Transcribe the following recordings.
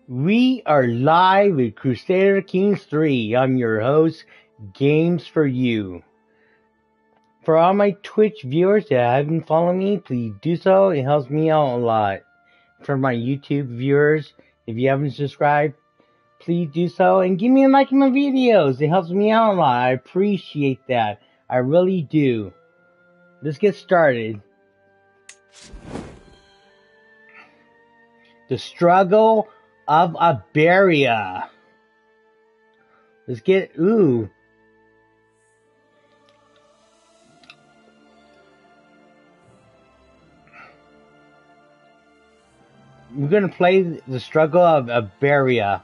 We are live with Crusader Kings 3. I'm your host, Games for You. For all my Twitch viewers that haven't followed me, please do so. It helps me out a lot. For my YouTube viewers, if you haven't subscribed, please do so. And give me a like on my videos. It helps me out a lot. I appreciate that. I really do. Let's get started. The Struggle of Iberia. Let's get, ooh. We're gonna play The Struggle of Iberia.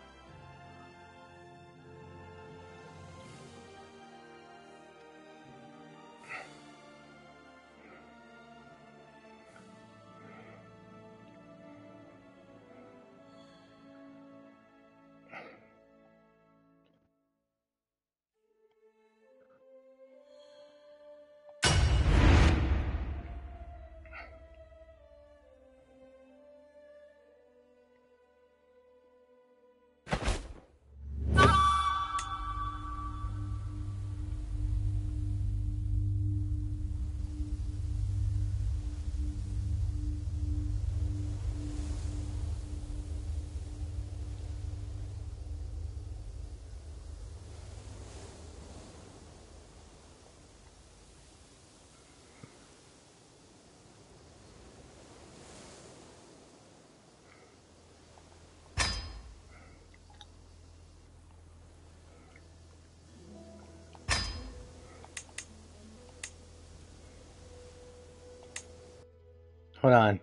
Hold on.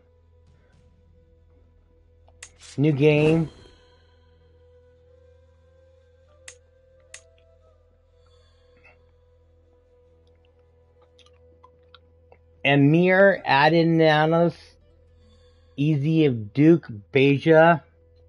New game. Emir Adinanos, Easy of Duke Beja.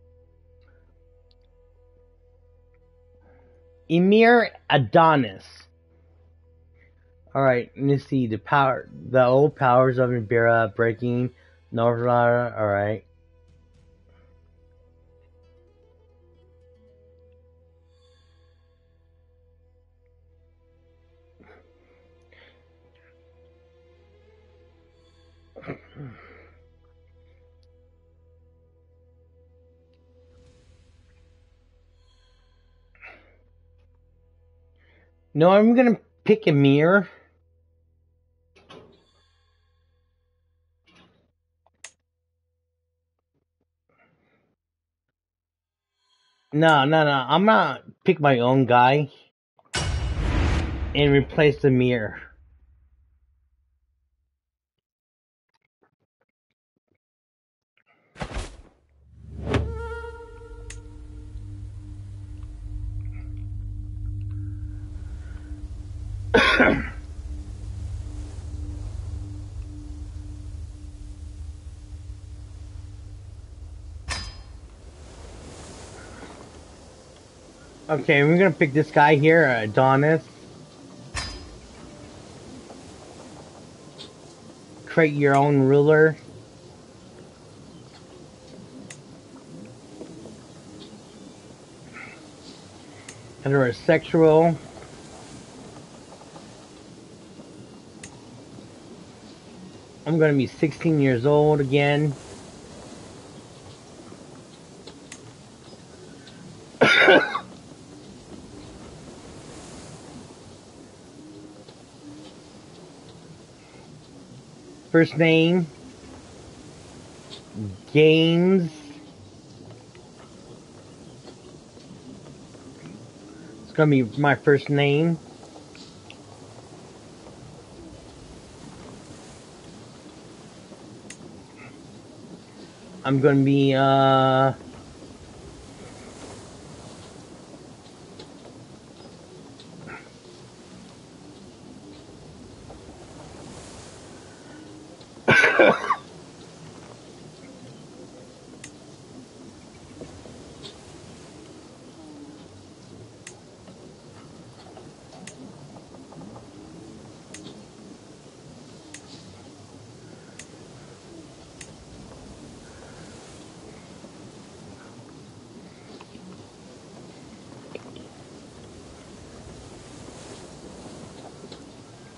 Emir Adonis. Alright, let's see. The old powers of Iberia breaking Northlara. Alright. No, I'm gonna pick Emir. No. I'm gonna pick my own guy and replace Emir. Okay, we're gonna pick this guy here, Adonis. Create your own ruler. Heterosexual. I'm gonna be 16 years old again. First name, Games. It's gonna be my first name. I'm gonna be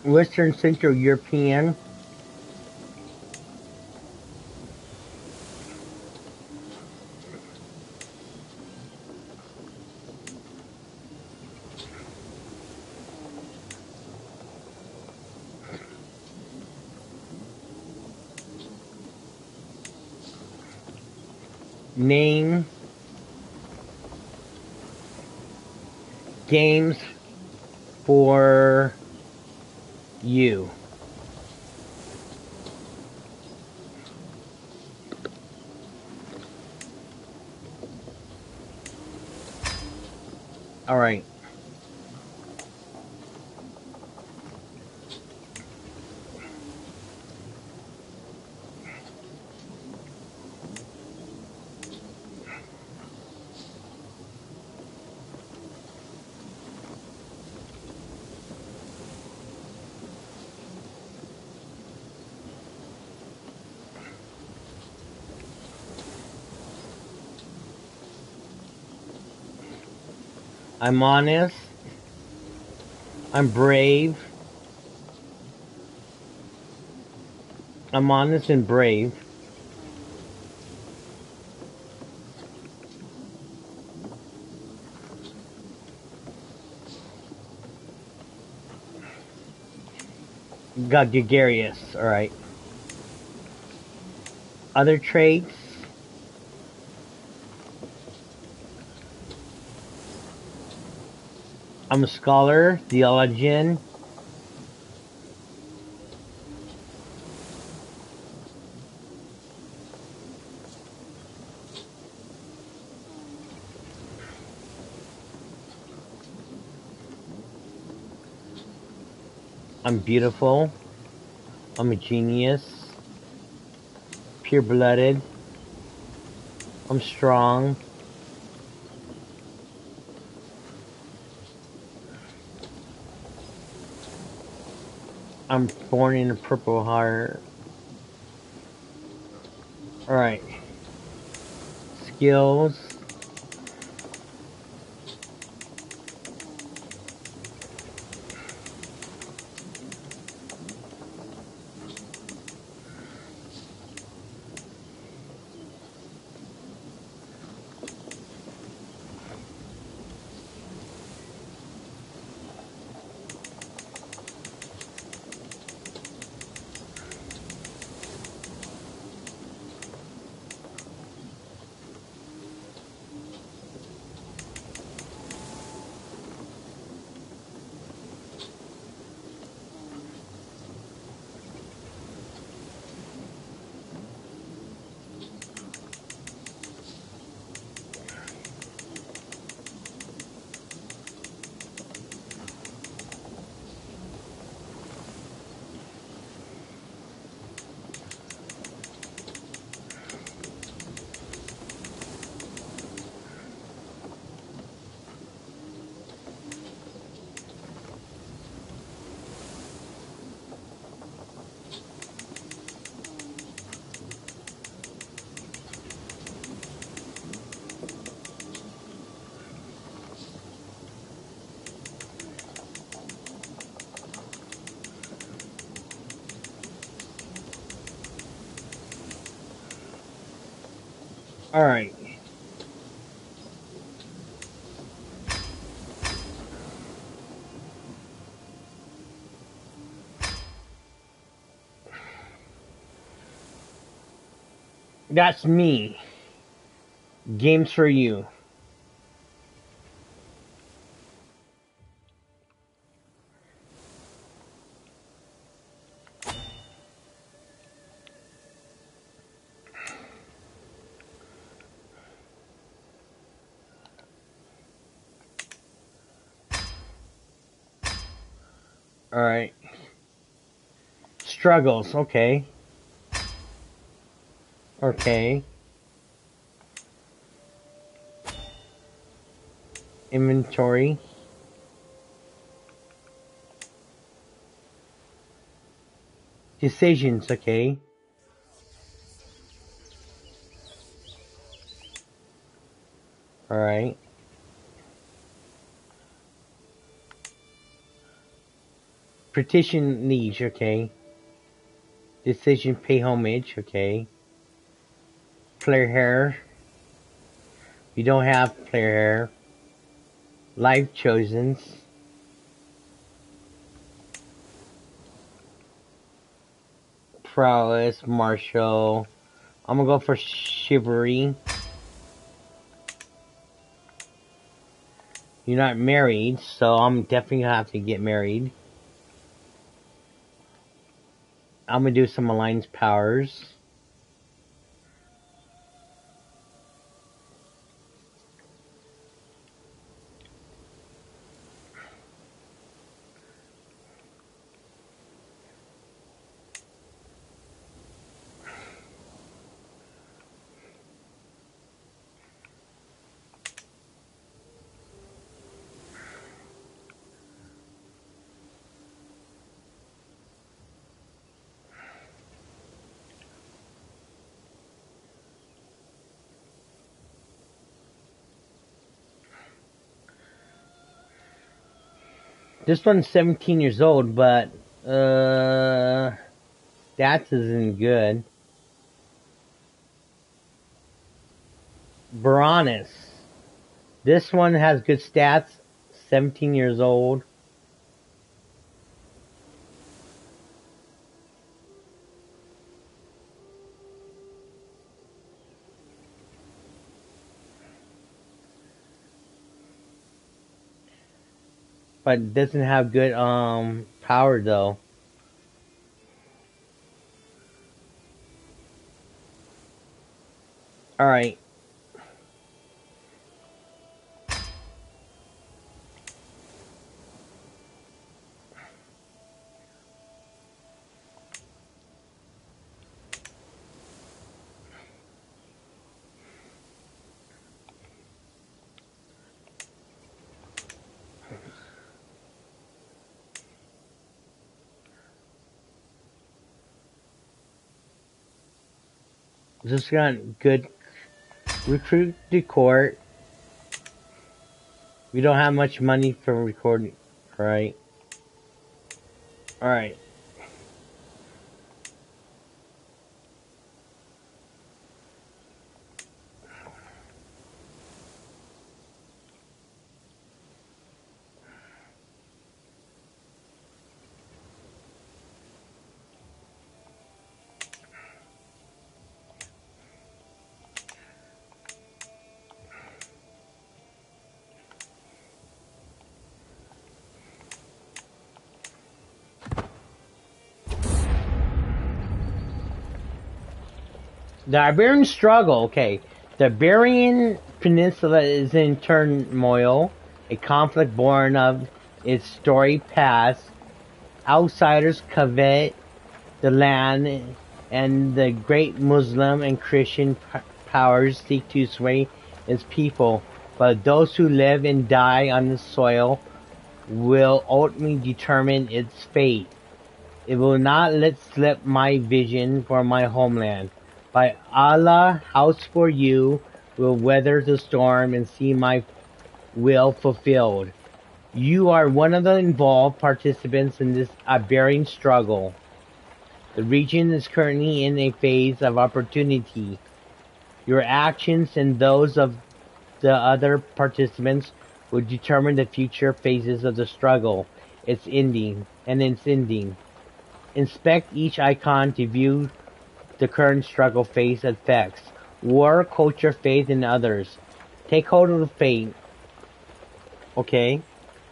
Western Central European. Name. Games for you. Alright. I'm honest. I'm brave. I'm honest and brave. Got gregarious. Alright. Other traits. I'm a scholar, theologian. I'm beautiful. I'm a genius. Pure-blooded. I'm strong. I'm born in a Purple Heart. Alright. Skills. Alright. That's me. Games for you. Alright. Struggles, okay. Okay. Inventory. Decisions, okay. Alright. Petition liege, okay. Decision pay homage, okay. Player hair. You don't have player hair. Life chosens. Prowess, martial. I'm gonna go for chivalry. You're not married, so I'm definitely gonna have to get married. I'm gonna do some alliance powers. This one's 17 years old, but stats isn't good. Baroness. This one has good stats. 17 years old. But doesn't have good power though. Alright. This got good recruit to court. We don't have much money for recording, right? Alright. The Iberian struggle, okay. The Iberian Peninsula is in turmoil, a conflict born of its storied past. Outsiders covet the land, and the great Muslim and Christian powers seek to sway its people. But those who live and die on the soil will ultimately determine its fate. It will not let slip my vision for my homeland. By Allah, house for you will weather the storm and see my will fulfilled. You are one of the involved participants in this Iberian struggle. The region is currently in a phase of opportunity. Your actions and those of the other participants will determine the future phases of the struggle. Its ending. Inspect each icon to view the current struggle phase effects. War, culture, faith, and others. Take hold of the fate. Okay.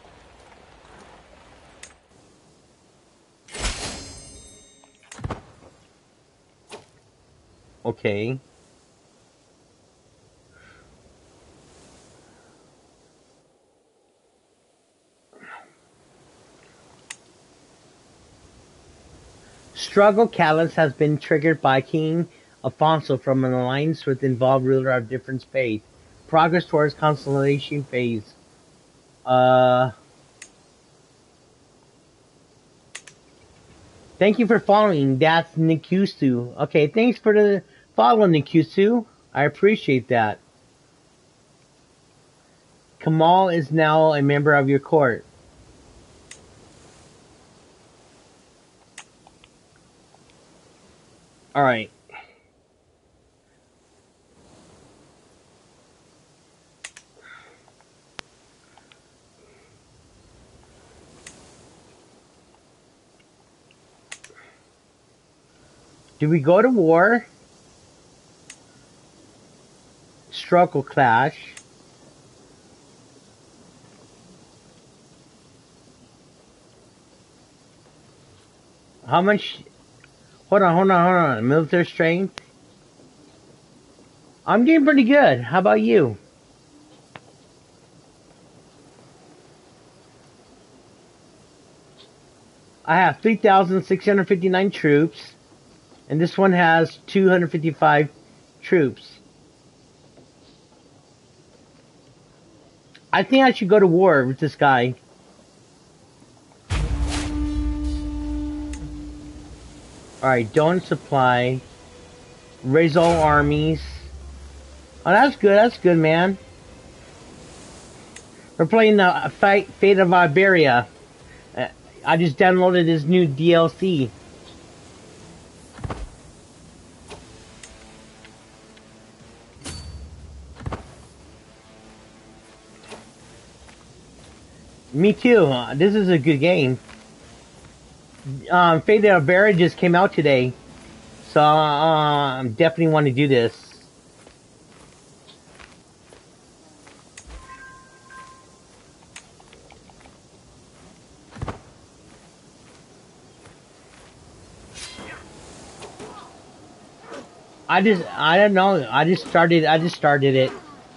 Okay. Struggle catalyst has been triggered by King Alfonso from an alliance with involved ruler of different faith. Progress towards consolidation phase. Thank you for following. That's Nikusu. Okay, thanks for the follow, Nikusu. I appreciate that. Kamal is now a member of your court. Alright. Do we go to war? Struggle clash. How much? Hold on. Military strength. I'm getting pretty good. How about you? I have 3,659 troops, and this one has 255 troops. I think I should go to war with this guy. Alright, don't supply. Raise all armies. Oh, that's good, man. We're playing the Fate of Iberia. I just downloaded this new DLC. Me too. This is a good game. Fate of Iberia just came out today. So, definitely want to do this. I don't know. I just started it.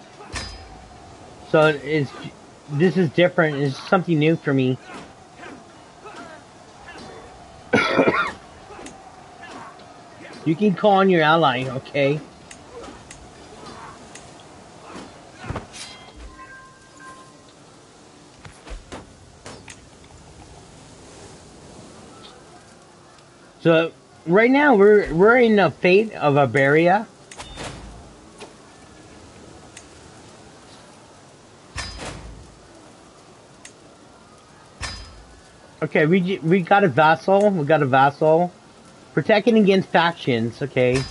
So this is different. It's something new for me. You can call on your ally, okay? So right now we're in the Fate of Iberia. Okay, we got a vassal. We got a vassal. Protecting against factions. Okay.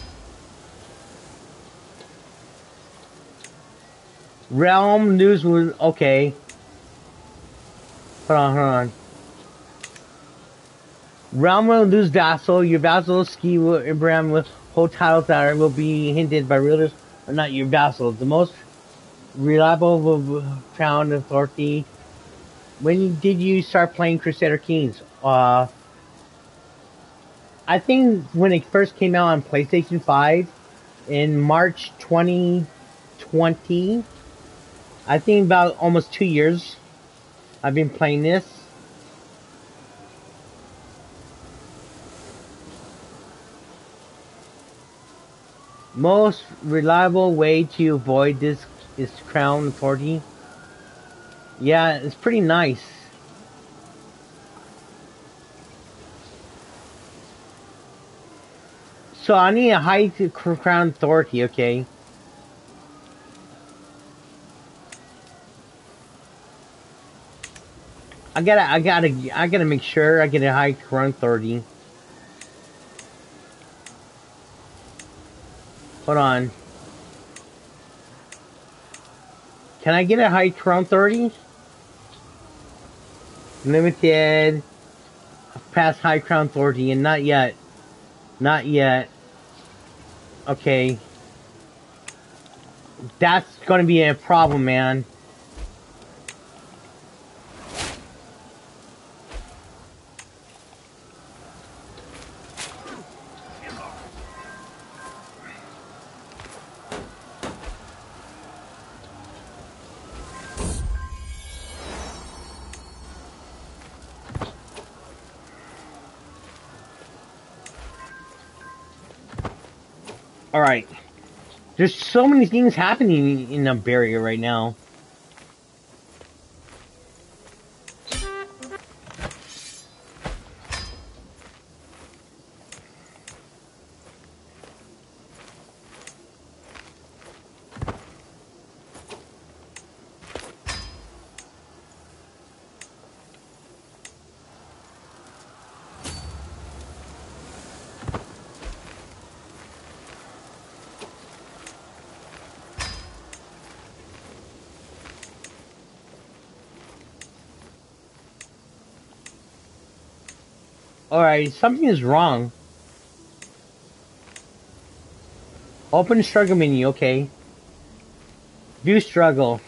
Realm news was okay. Hold on. Realm will lose vassal. Your vassal ski will Abraham will hold titles that will be hinted by rulers or not your vassal. The most reliable will found authority. When did you start playing Crusader Kings? I think when it first came out on PlayStation 5 in March 2020. I think about almost 2 years I've been playing this. Most reliable way to avoid this is crown authority. Yeah, it's pretty nice. So I need a high crown authority, okay? I gotta make sure I get a high crown authority. Hold on. Can I get a high crown authority? Limited. Past high crown authority and not yet. Not yet. Okay. That's gonna be a problem, man. Alright. There's so many things happening in Iberia right now. Alright, something is wrong. Open struggle menu, okay. View struggle.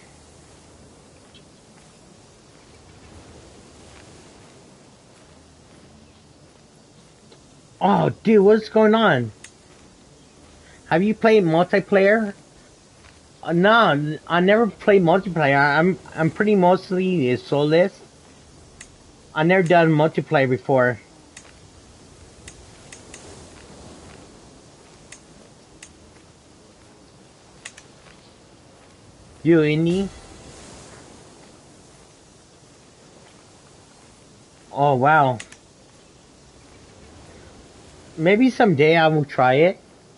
Oh, dude, what's going on? Have you played multiplayer? No, I never played multiplayer. I'm pretty mostly a soulless. I never done multiplayer before. You indie? Oh wow. Maybe someday I will try it.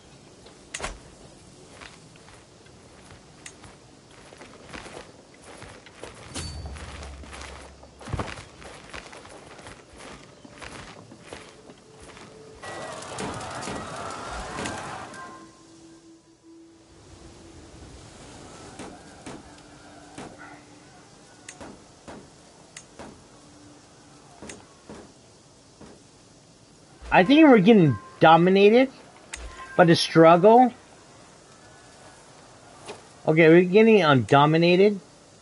I think we're getting dominated by the struggle. Okay, we're getting dominated.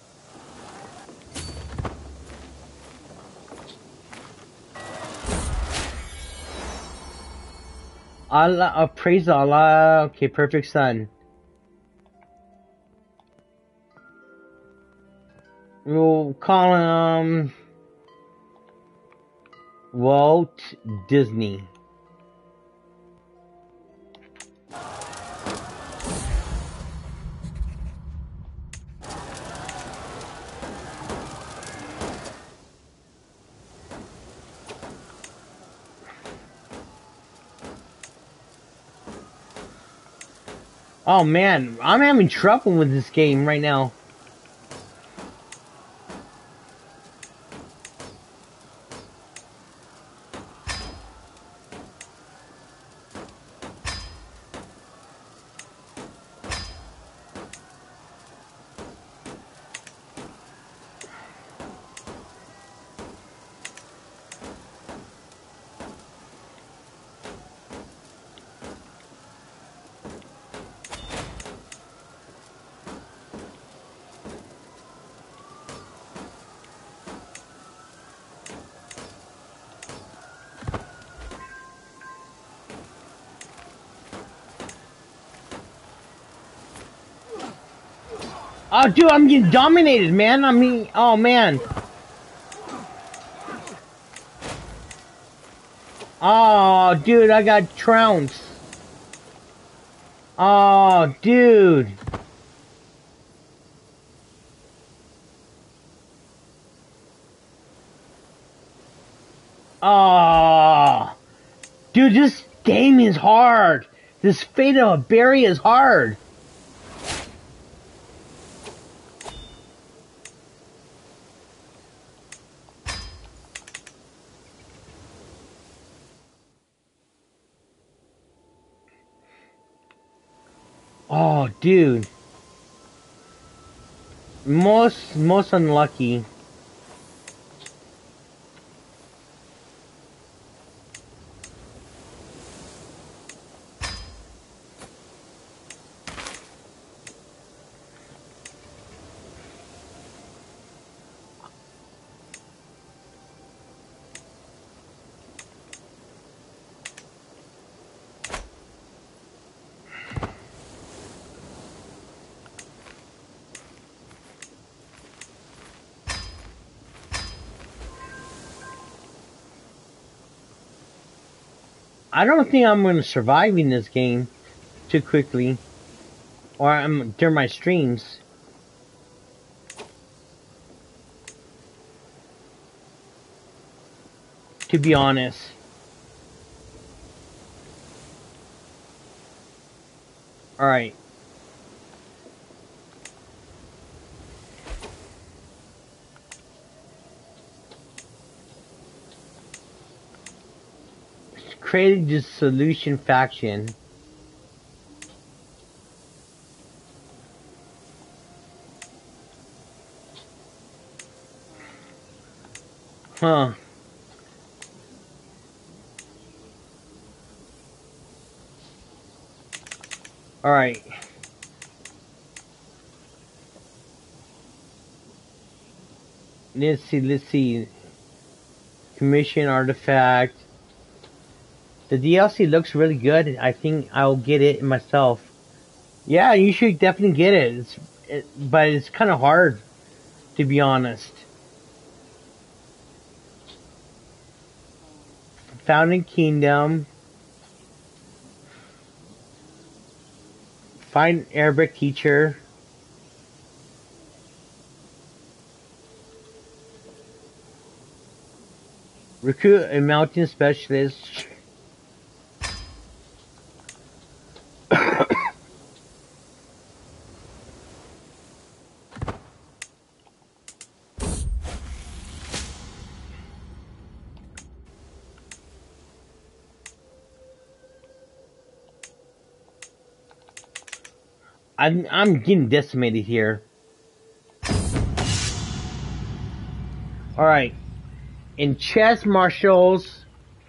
Allah, praise Allah. Okay, perfect son. We'll call him Walt Disney. Oh man, I'm having trouble with this game right now. Oh, dude, I'm getting dominated, man. I mean, oh, man. Oh, dude, I got trounced. Oh, dude. Oh. Dude, this game is hard. This Fate of a Berry is hard. Oh, dude. Most unlucky. I don't think I'm going to survive in this game too quickly. Or during my streams. To be honest. Alright. Created this solution faction. Huh. Alright. Let's see. Commission artifact. The DLC looks really good. I think I'll get it myself. Yeah, you should definitely get it. But it's kind of hard, to be honest. Founding Kingdom. Find Arabic teacher. Recruit a mountain specialist. I'm getting decimated here. Alright. In chess marshals,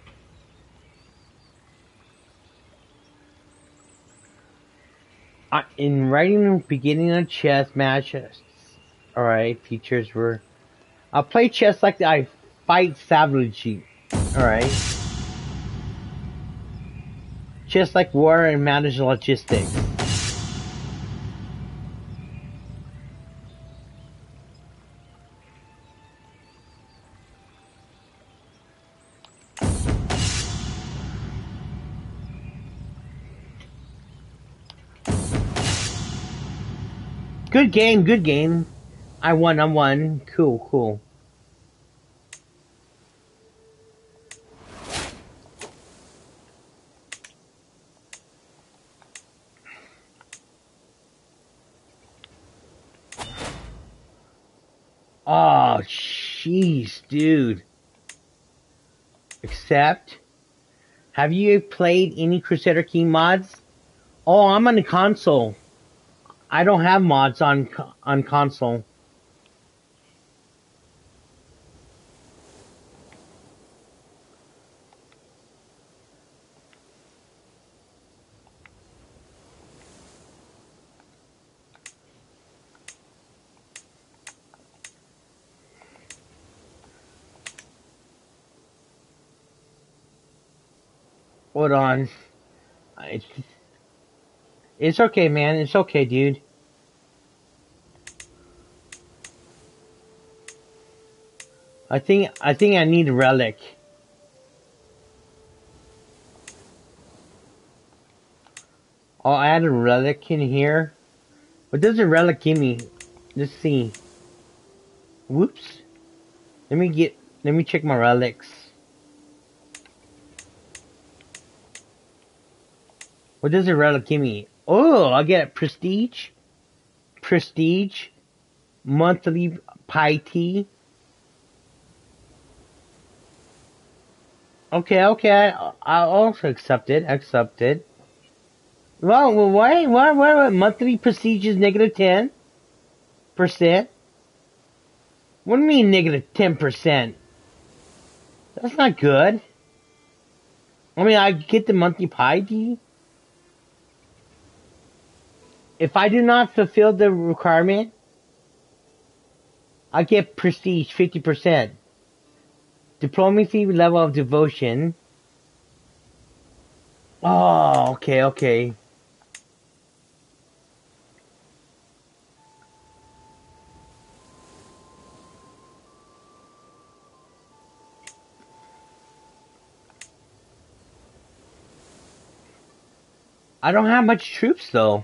in writing beginning of chess matches. Alright, features were I'll play chess like I fight savagely. Alright. Chess like war and manage logistics. Good game. I won. Cool. Oh, jeez, dude. Accept. Have you played any Crusader King mods? Oh, I'm on the console. I don't have mods on console. Hold on. It's okay, man. It's okay, dude. I think I need a relic. I'll add a relic in here. What does a relic give me? Let's see. Whoops. Let me check my relics. What does a relic give me? Oh, I get prestige, monthly piety. Okay, I'll also accept it. Well, why, monthly prestige is negative 10%? What do you mean negative 10%? That's not good. I mean, I get the monthly piety. If I do not fulfill the requirement, I get prestige 50%. Diplomacy level of devotion. Oh, okay. I don't have much troops though.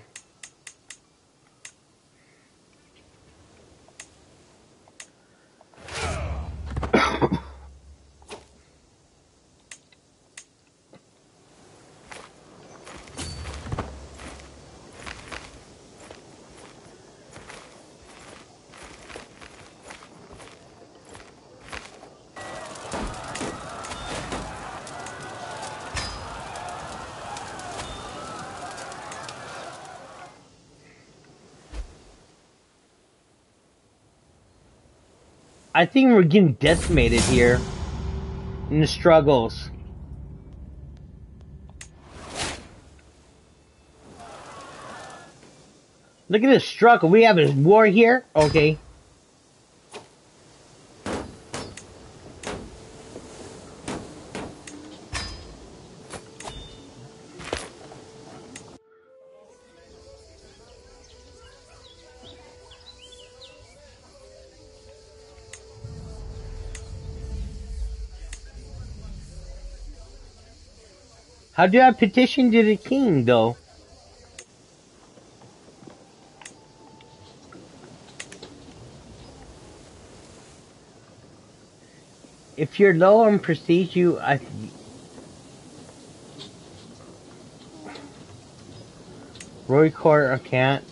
I think we're getting decimated here in the struggles. Look at this struggle. We have a war here? Okay. How do I petition to the king, though? If you're low on prestige, Roy Court, I can't.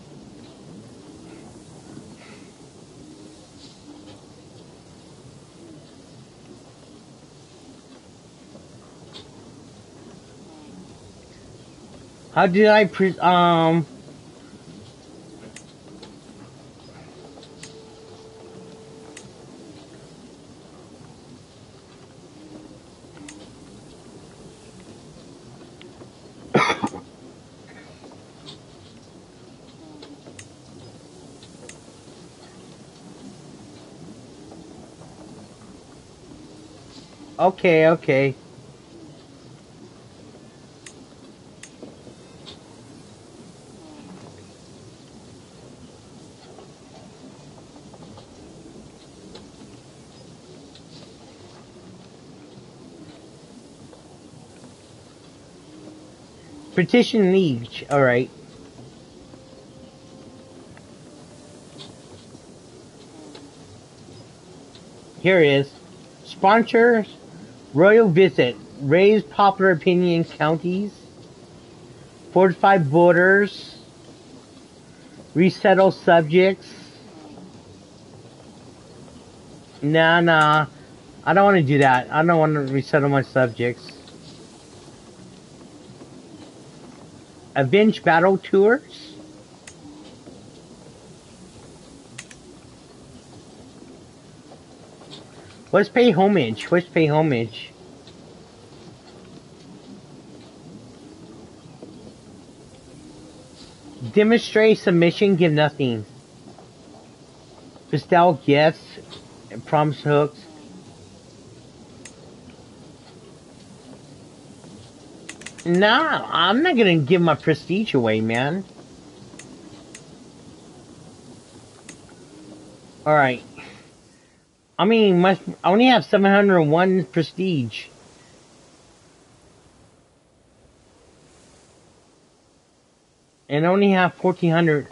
How did I Okay, okay. Petition League, alright. Here it is. Sponsors Royal Visit. Raise popular opinion in counties. Fortify borders. Resettle subjects. Nah. I don't want to do that. I don't want to resettle my subjects. Avenge battle tours. Let's pay homage. Let's pay homage. Demonstrate submission, give nothing. Bestow gifts, promise hooks. Nah, I'm not gonna give my prestige away, man. Alright. I mean, I only have 701 prestige. And I only have 1400.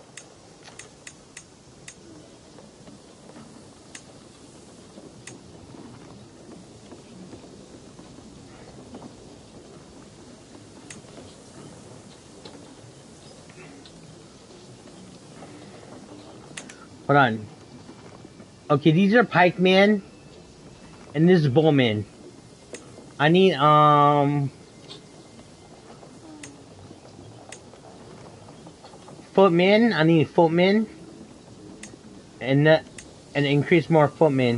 Hold on. Okay, these are pikemen. And this is bowmen. I need, footmen. I need footmen. And increase more footmen.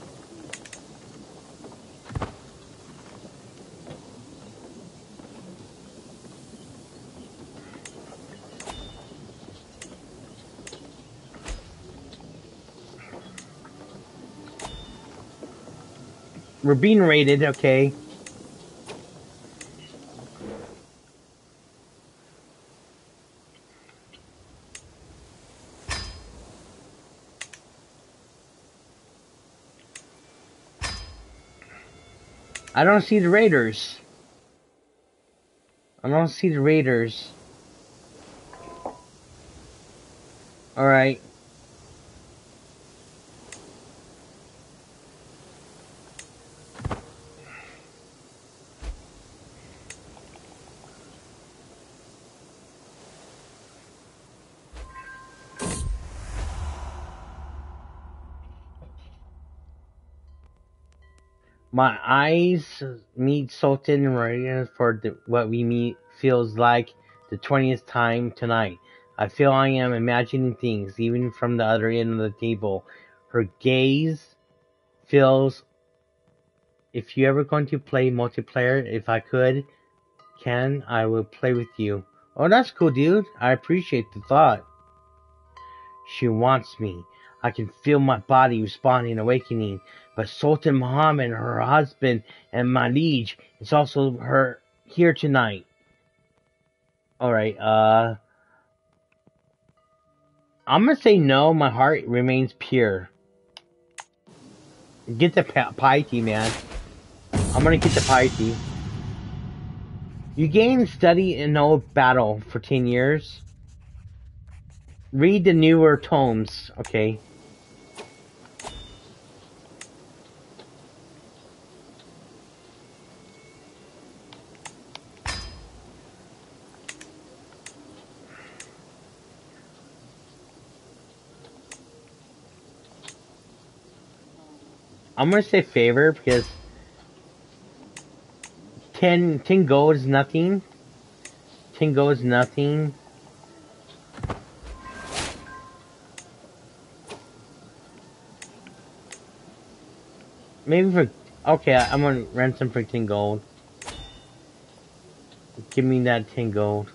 We're being raided, okay. I don't see the raiders. I don't see the raiders. Alright. My eyes meet Sultan and Maria for what we meet feels like the 20th time tonight. I feel I am imagining things, even from the other end of the table. Her gaze feels... If you ever going to play multiplayer, if I I will play with you. Oh, that's cool, dude. I appreciate the thought. She wants me. I can feel my body responding, awakening. But Sultan Muhammad, her husband, and my liege, is also her here tonight. Alright, I'm gonna say no, my heart remains pure. Get the piety, man. I'm gonna get the piety. You gain study in old battle for 10 years. Read the newer tomes, okay. I'm gonna say favor because 10 gold is nothing. 10 gold is nothing. Maybe for... Okay, I'm gonna rent some for 10 gold. Give me that 10 gold.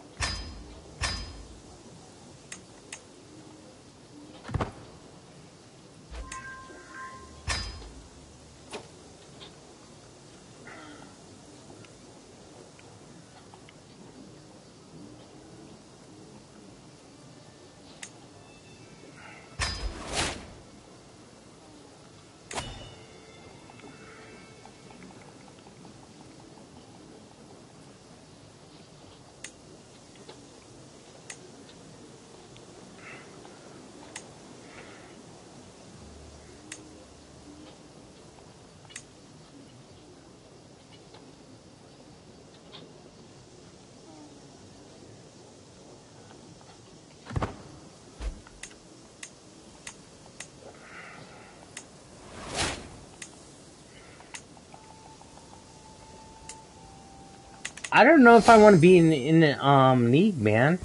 I don't know if I want to be in the league, man.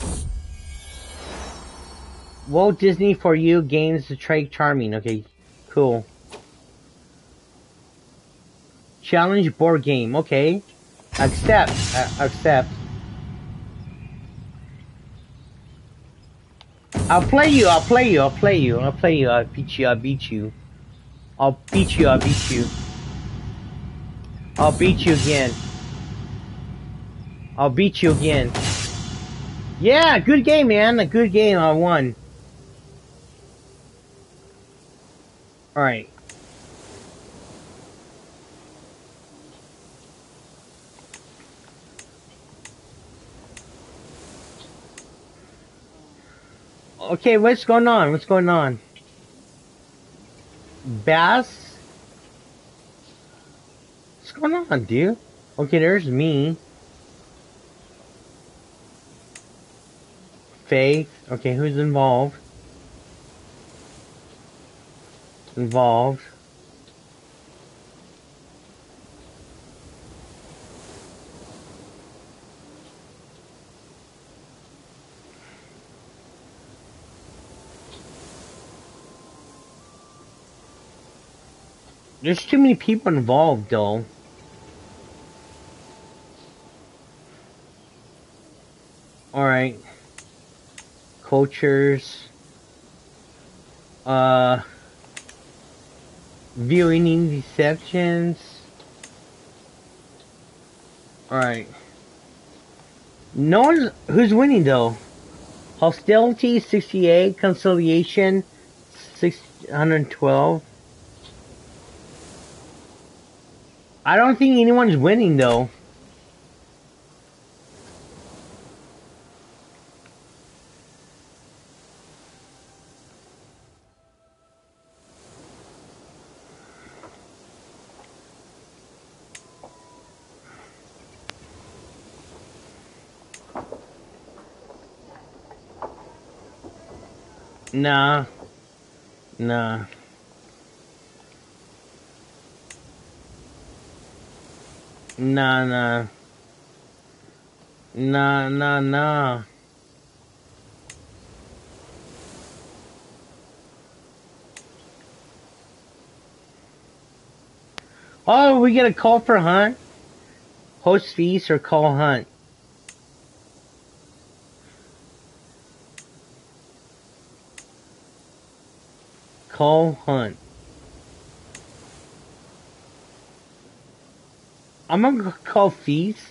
Walt Disney for you games to trade charming. Okay, cool. Challenge board game. Okay, accept. Accept. I'll play you. I'll play you. I'll play you. I'll play you. I'll beat you. I'll beat you. I'll beat you. I'll beat you. I'll beat you again. I'll beat you again. Yeah, good game, man. A good game. I won. Alright. Okay, what's going on? What's going on? Bass? What's going on, dude? Okay, there's me. Faith. Okay, who's involved? Involved. There's too many people involved, though. Alright. Cultures. Viewing deceptions. Alright. No one... Who's winning, though? Hostility, 68. Conciliation, 612. I don't think anyone's winning, though. Nah. Nah. Nah, nah. Nah, nah, nah. Oh, we get a call for hunt? Host feast or call hunt? Call hunt. I'm gonna call feast.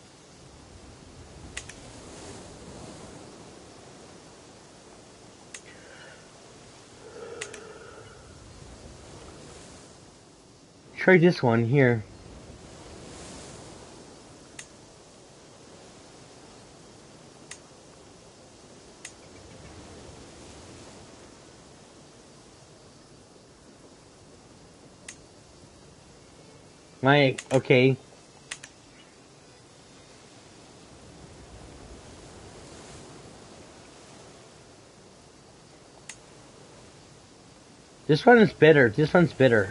Try this one here. Okay. This one is better. This one's better.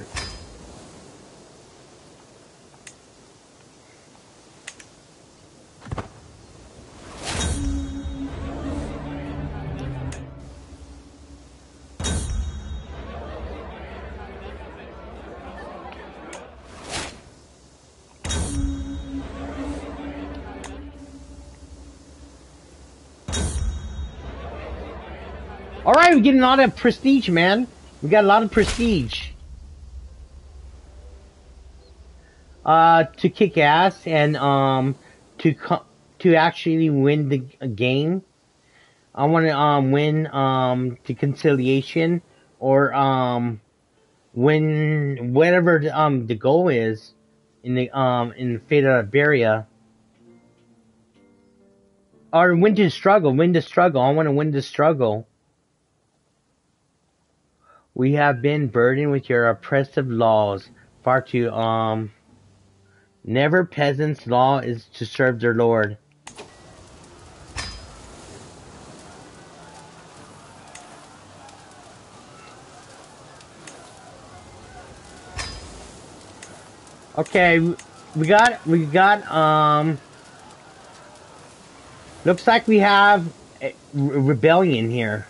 Alright, we're getting a lot of prestige, man. We got a lot of prestige. To kick ass and, to actually win the game. I want to, win, the conciliation, or, win whatever, the goal is in the Fate of Iberia. Or win the struggle, I want to win the struggle. We have been burdened with your oppressive laws far too, never peasants' law is to serve their lord. Okay, we got, looks like we have a rebellion here.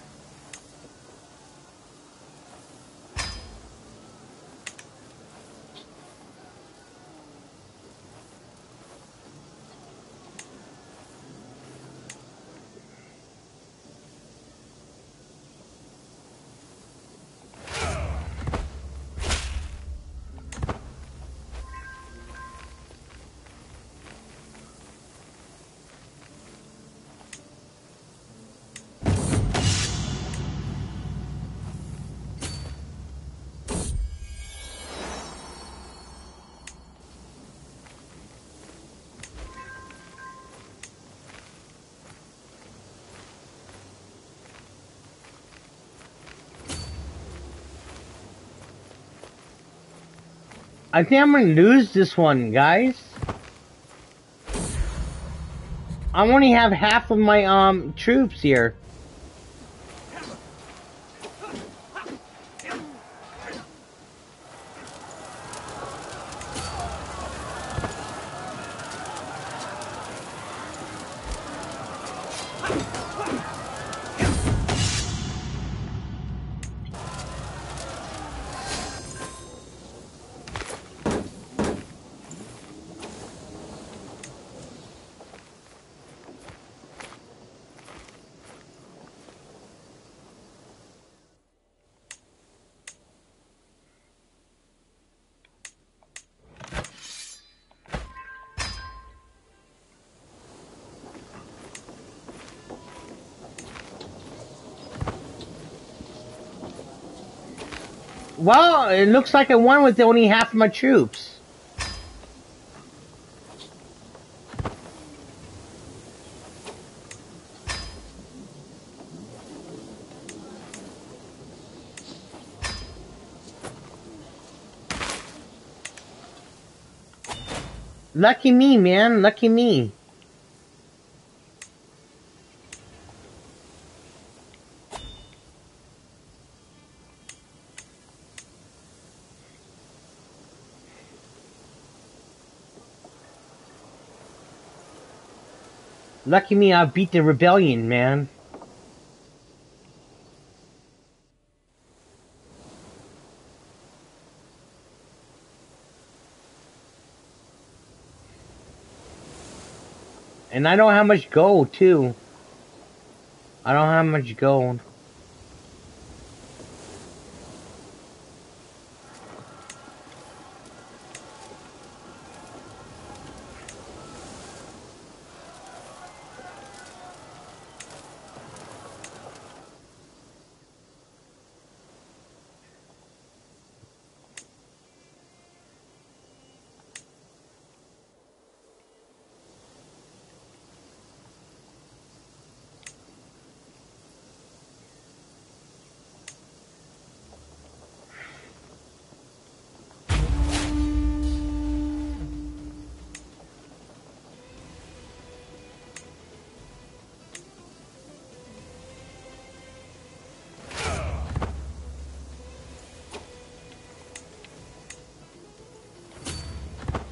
I think I'm gonna lose this one, guys. I only have half of my troops here. Well, it looks like I won with only half of my troops. Lucky me, man. Lucky me. Lucky me, I beat the rebellion, man. And I don't have much gold, too. I don't have much gold.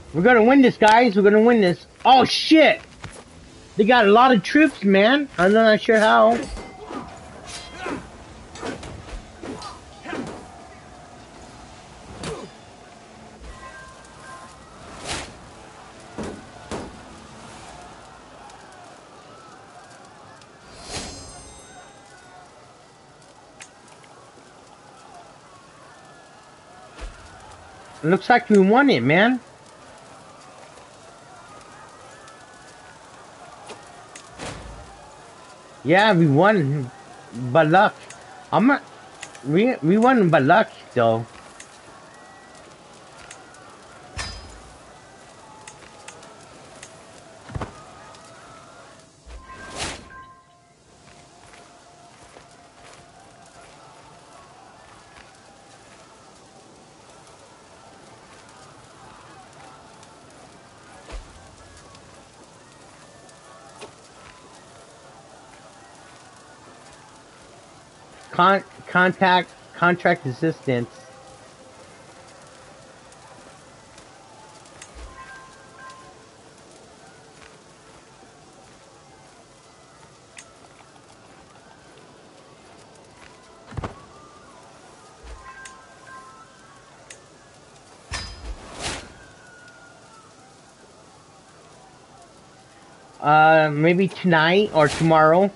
We're gonna win this, guys. We're gonna win this. Oh shit! They got a lot of troops, man. I'm not sure how. It looks like we won it, man. Yeah, we won by luck. I'm not. We won by luck, though. Contract assistance. Maybe tonight or tomorrow.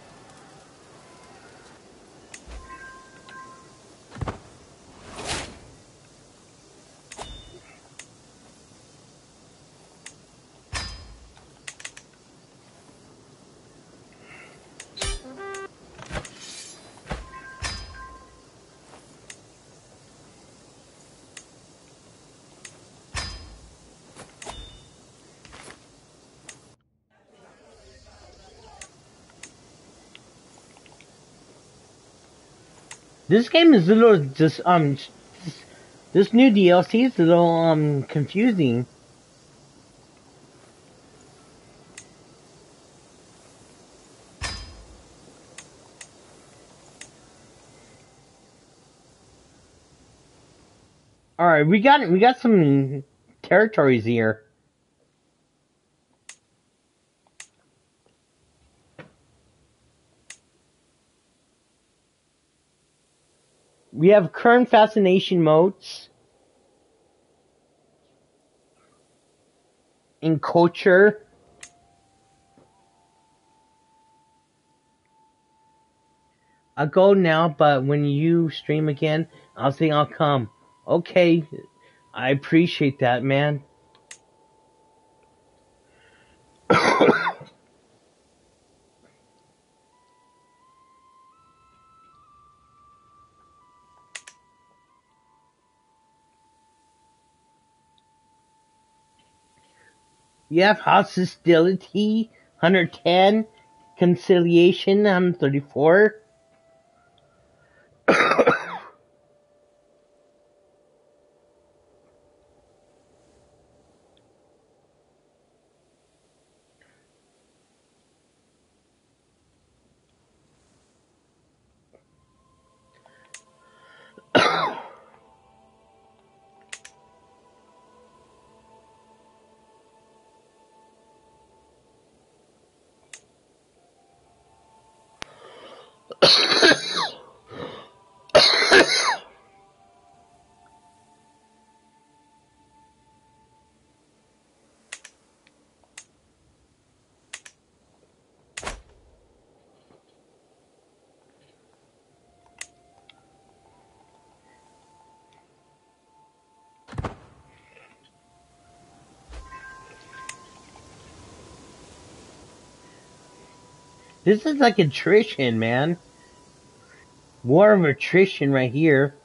This game is a little just this new DLC is a little confusing. All right, we got some territories here. We have current fascination modes in culture. I'll go now, but when you stream again, I'll come. Okay, I appreciate that, man. You have hostility, 110, conciliation, 134. This is like attrition, man. War of attrition right here.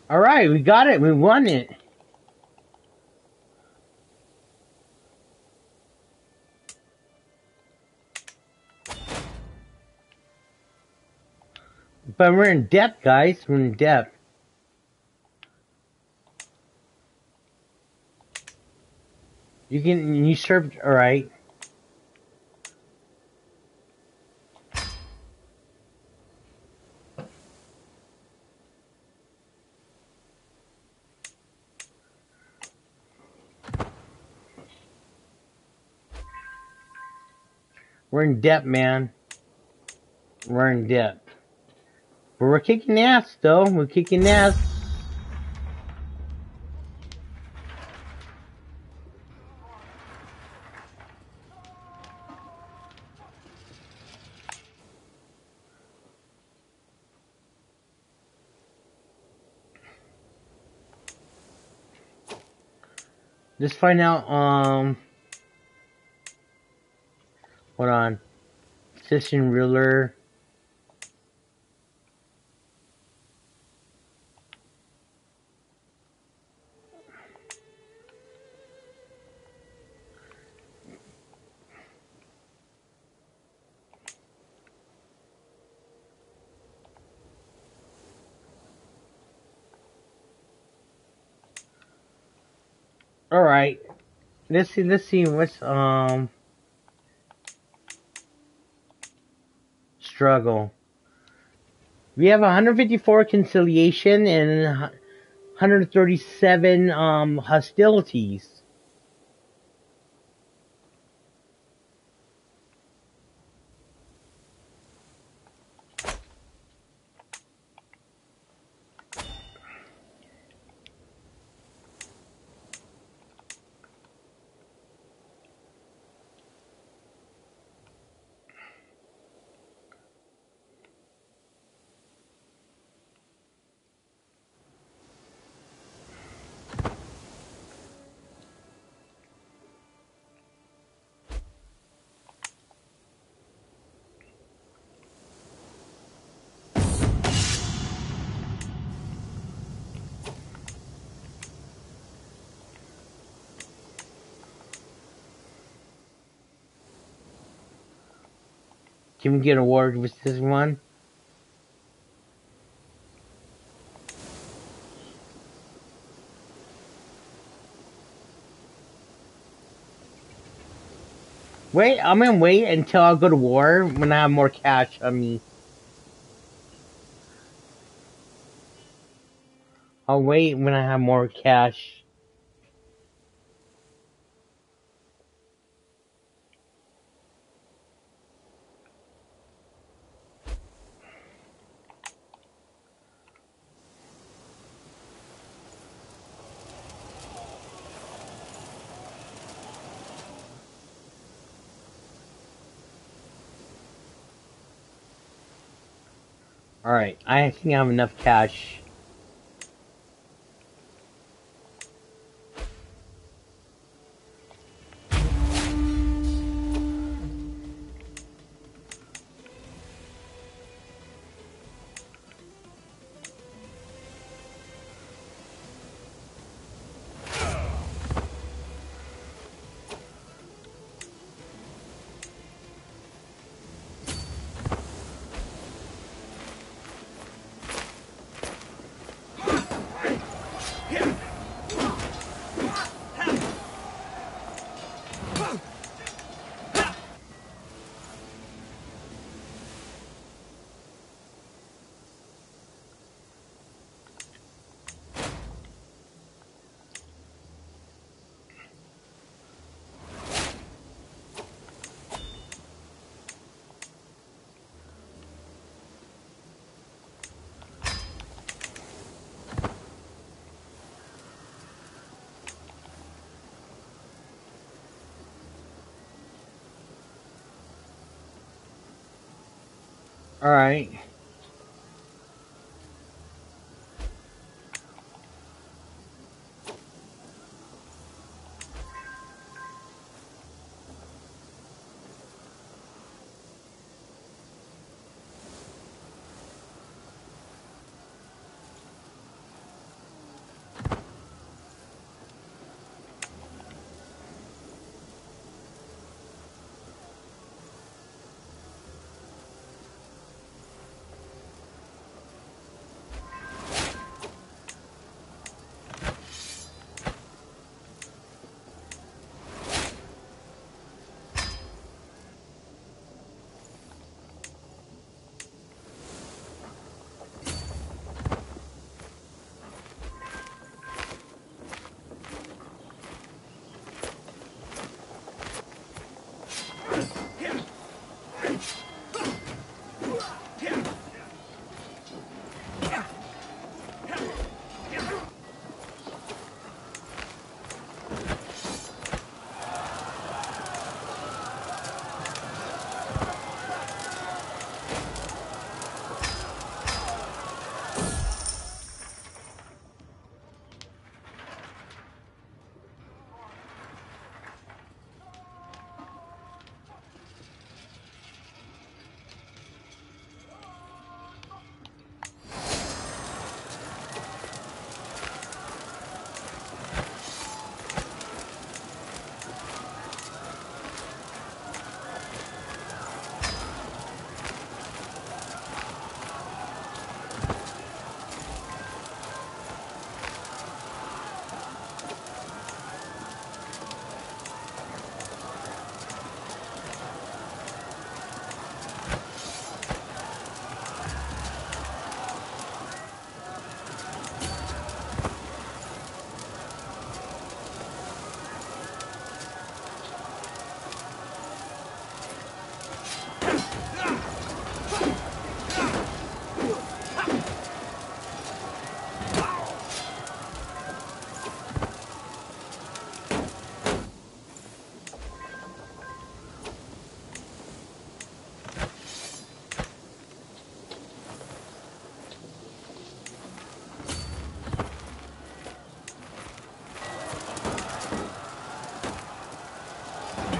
Alright, we got it. We won it. But we're in depth, guys. We're in depth. You served, alright. We're in depth, man. We're in depth. But we're kicking ass, though. We're kicking ass. Let's find out, hold on. Session ruler. Alright. Let's see what's, struggle. We have 154 conciliation and 137, hostilities. Can we get a award with this one? Wait, I'm gonna wait until I go to war when I have more cash on me. I'll wait when I have more cash. Alright, I think I have enough cash. Alright.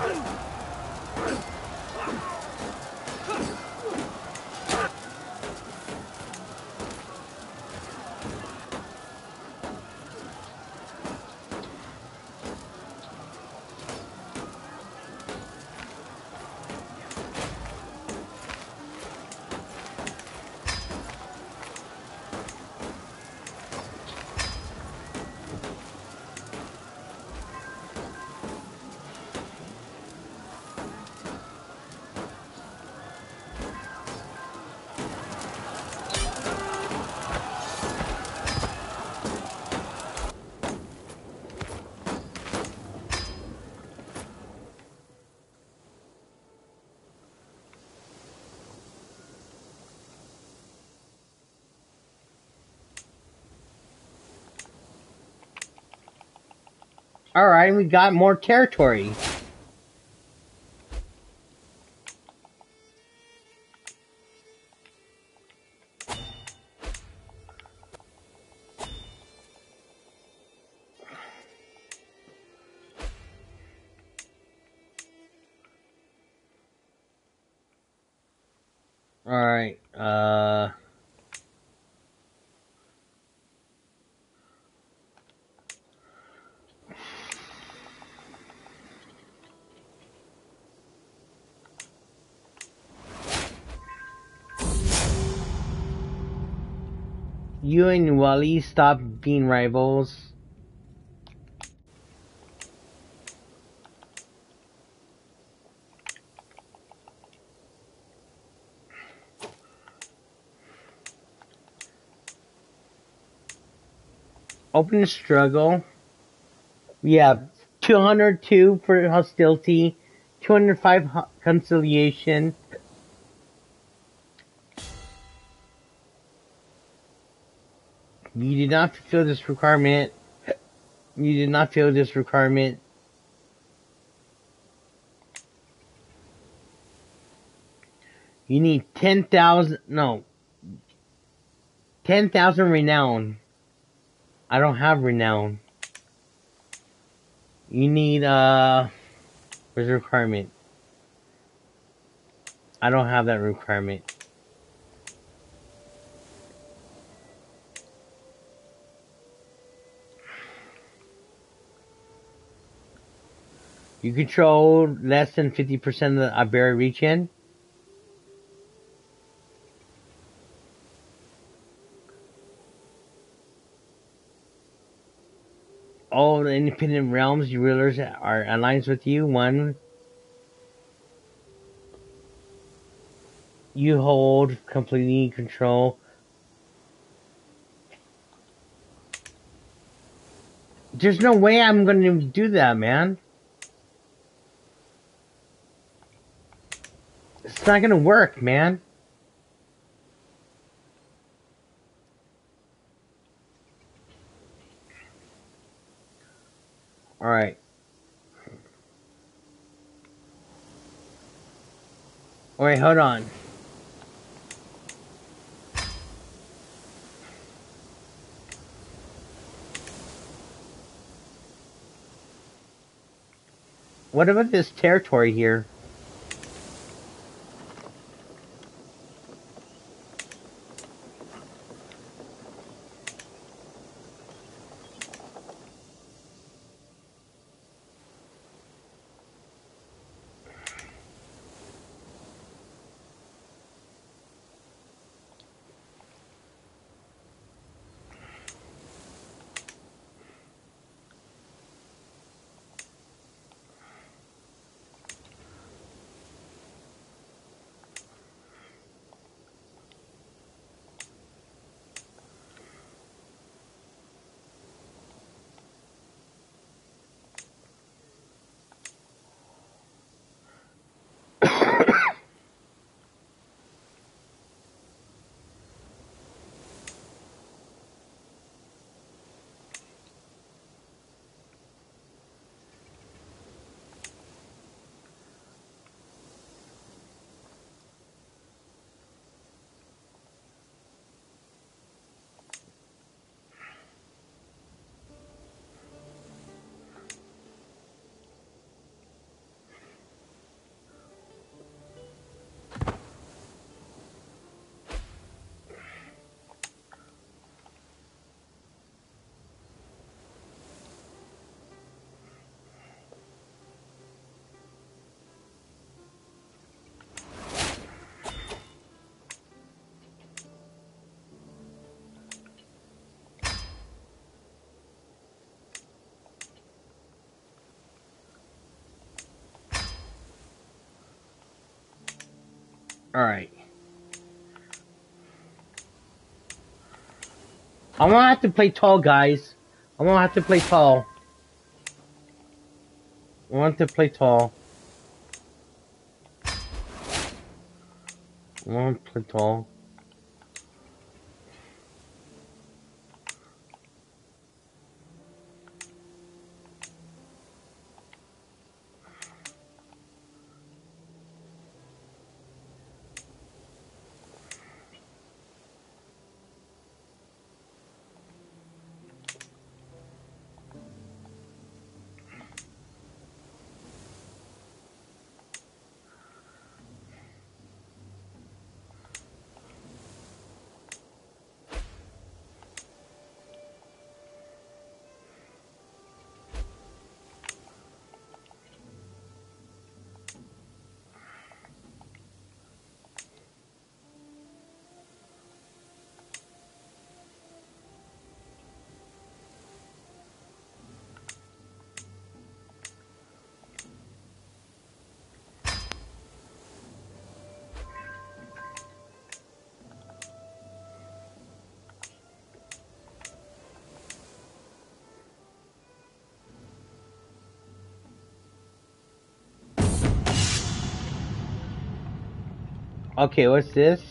Alright, we got more territory. Alright, you and Wally stop being rivals. Open struggle. We have 202 for hostility, 205 conciliation. You did not fulfill this requirement. You did not fulfill this requirement. You need 10,000, no. 10,000 renown. I don't have renown. You need, where's the requirement? I don't have that requirement. You control less than 50% of the Iberia region. All the independent realms, your rulers are alliance with you. One, you hold completely control. There's no way I'm gonna do that, man. It's not gonna work, man. Alright. Wait, hold on. What about this territory here? Alright. I'm gonna have to play tall, guys. I'm gonna have to play tall. I want to play tall. I want to play tall. Okay, what's this?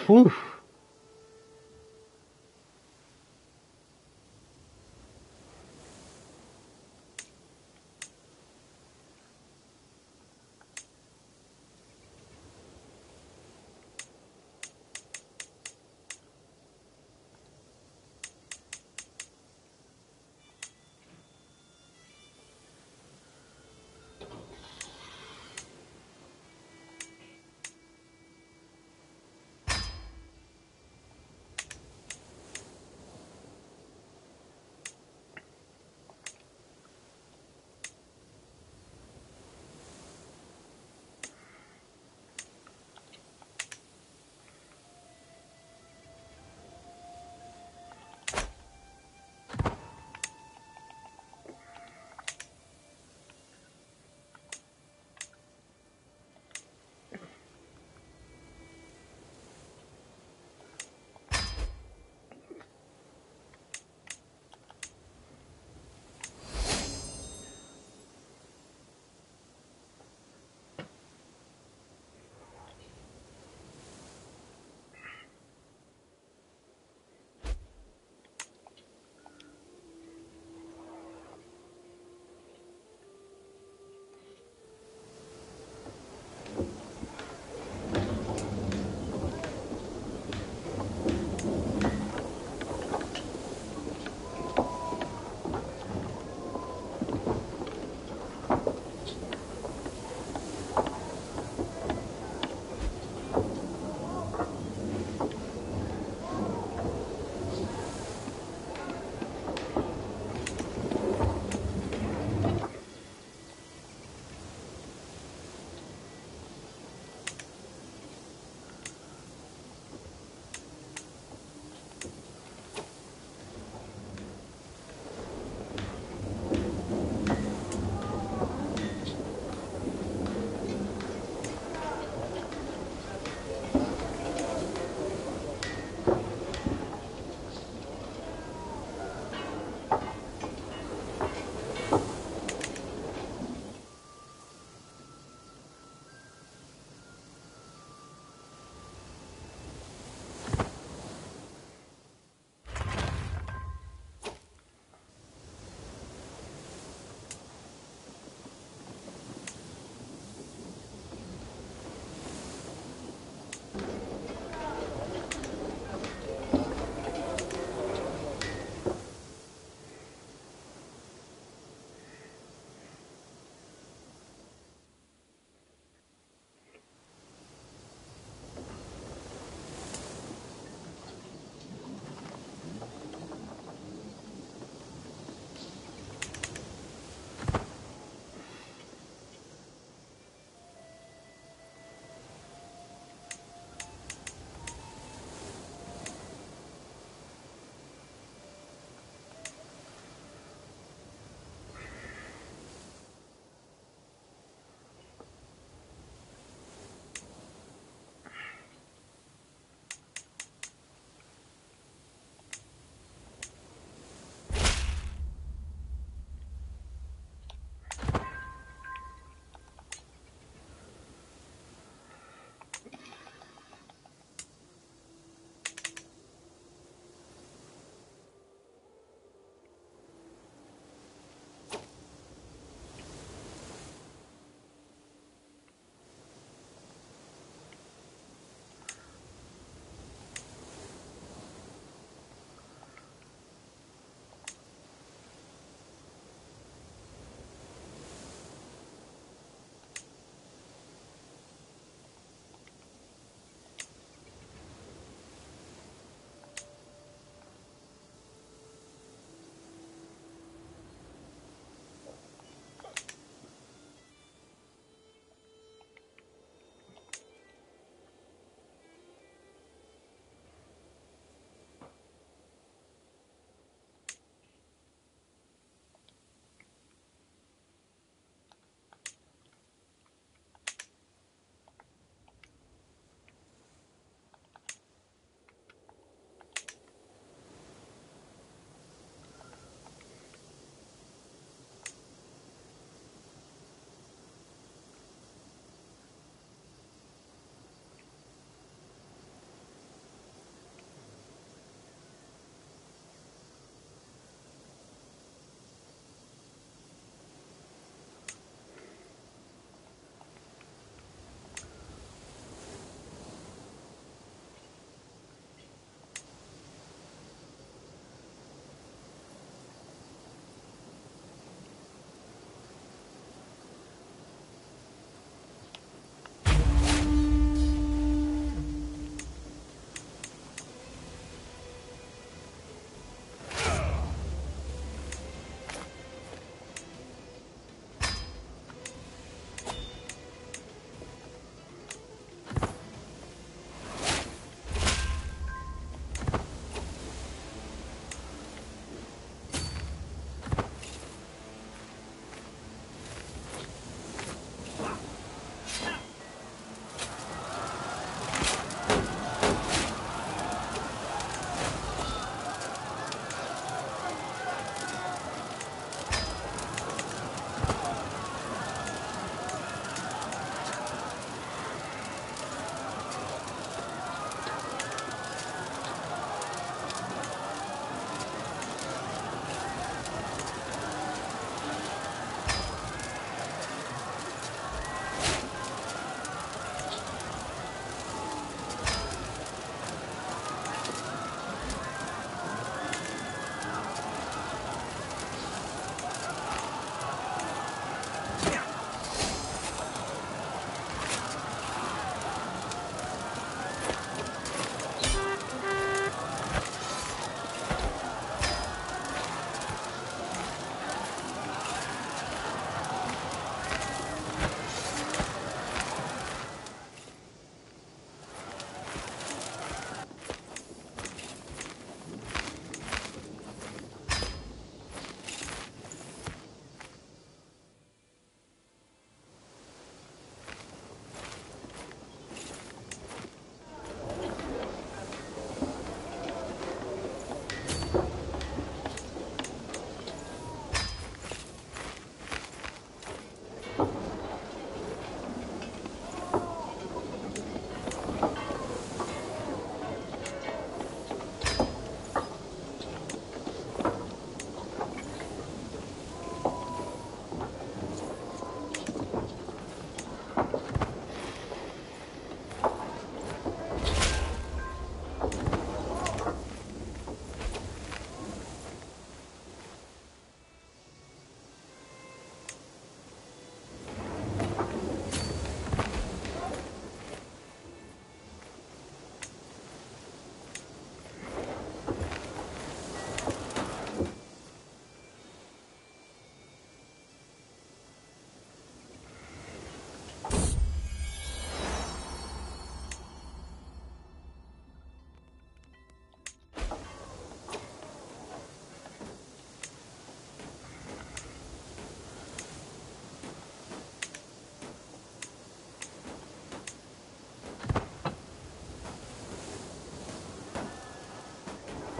Whew.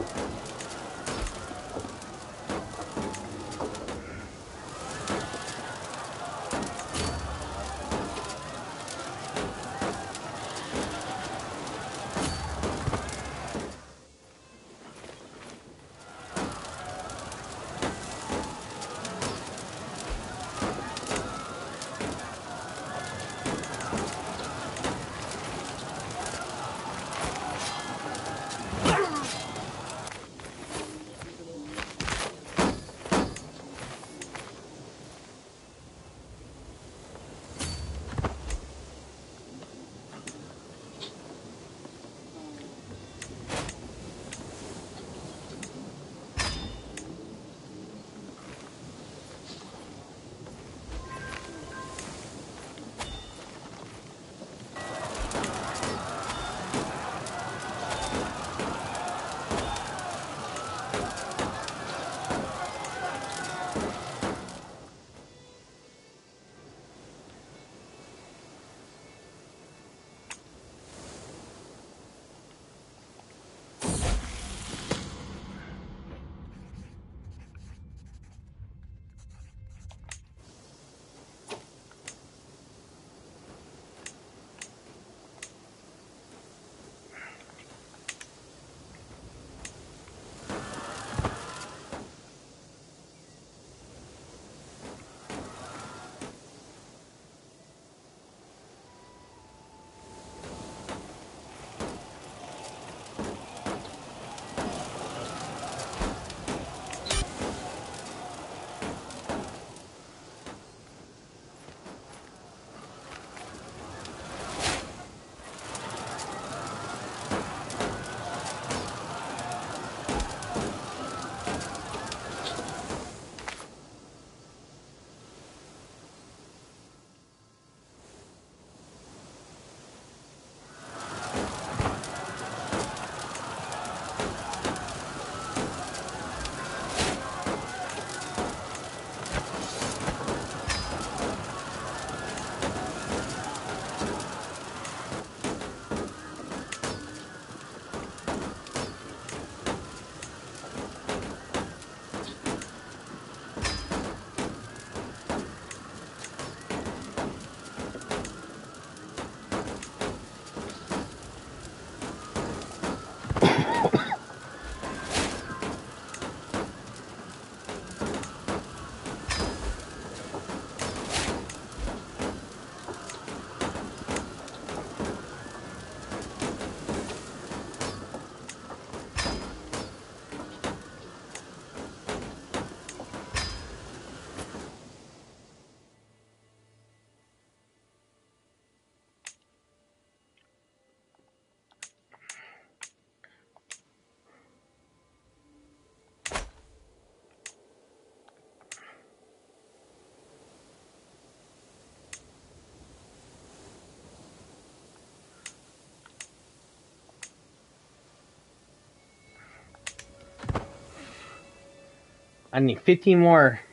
I need 15 more.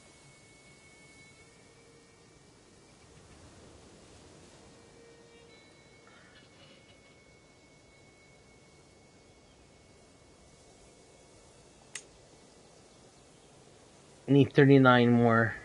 I need 39 more.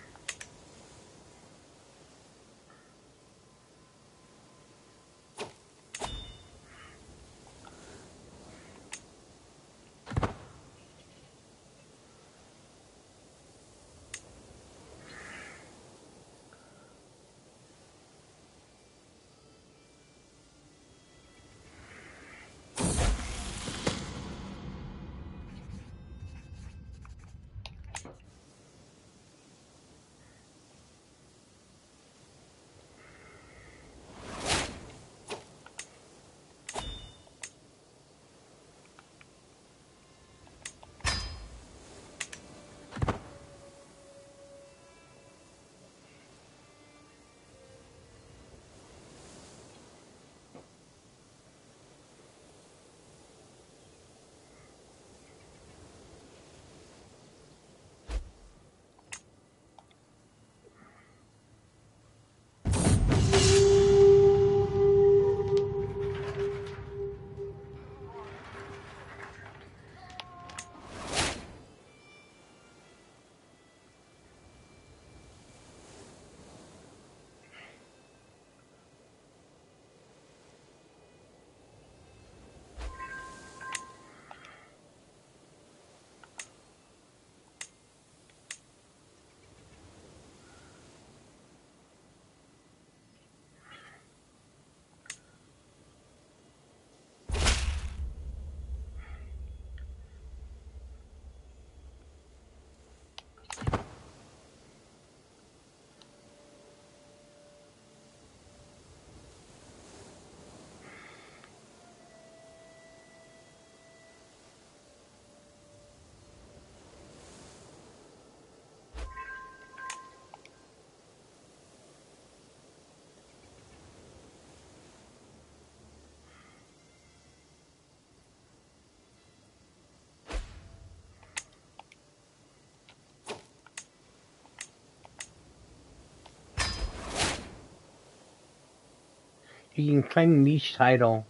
freaking kind of niche title.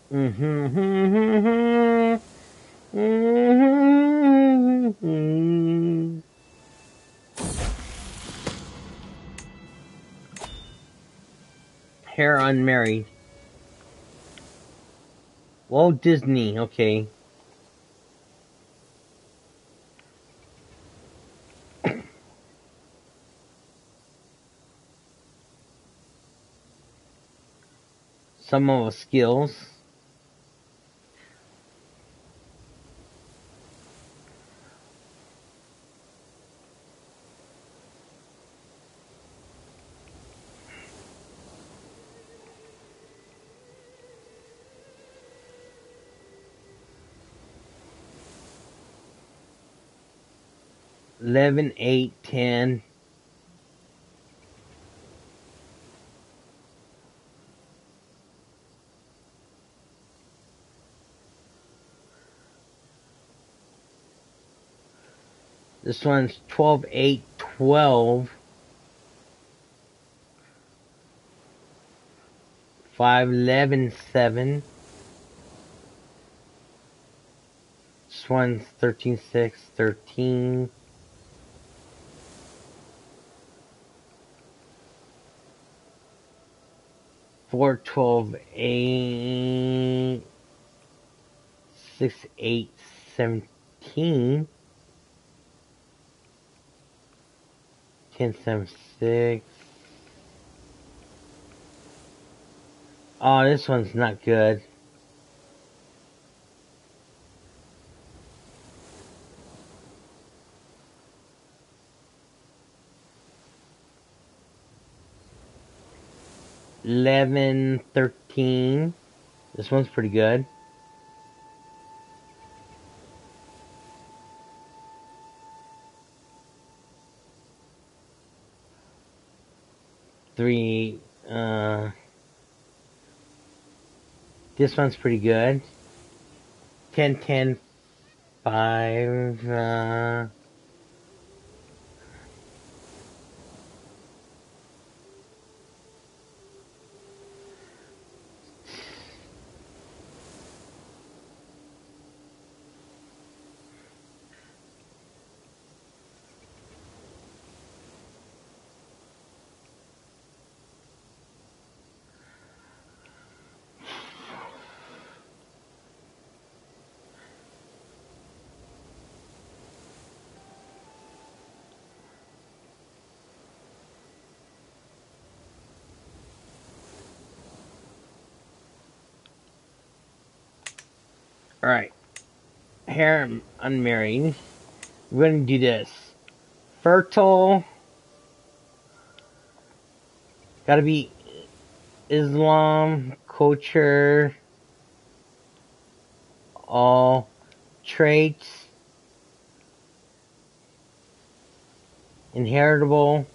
Hair unmarried. Walt Disney, okay. Some of the skills. $11, $8, $10. This one's 12, 8, 12. 5, 11, 7. This one's 13, 6, 13. 4, 12, 8. 6, 8, 17. 10, 7, 6. Oh, this one's not good. $11, 13. This one's pretty good. Three. This one's pretty good. 10, 10, 5. Alright. Hair unmarried. We're gonna do this. Fertile. Gotta be Islam, culture, all traits, inheritable.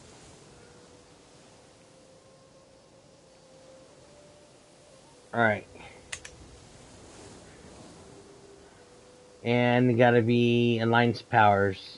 Alright. And gotta be alliance powers.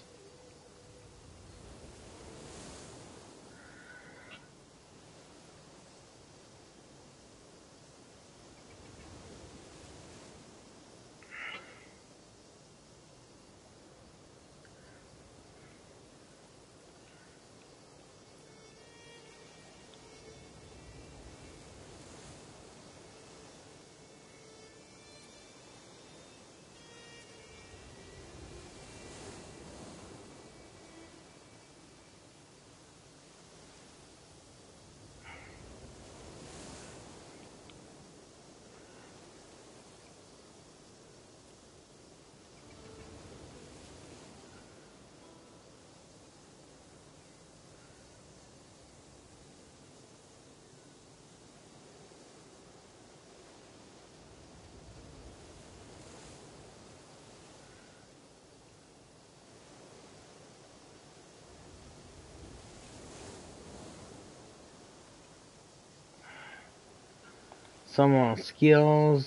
Some more skills.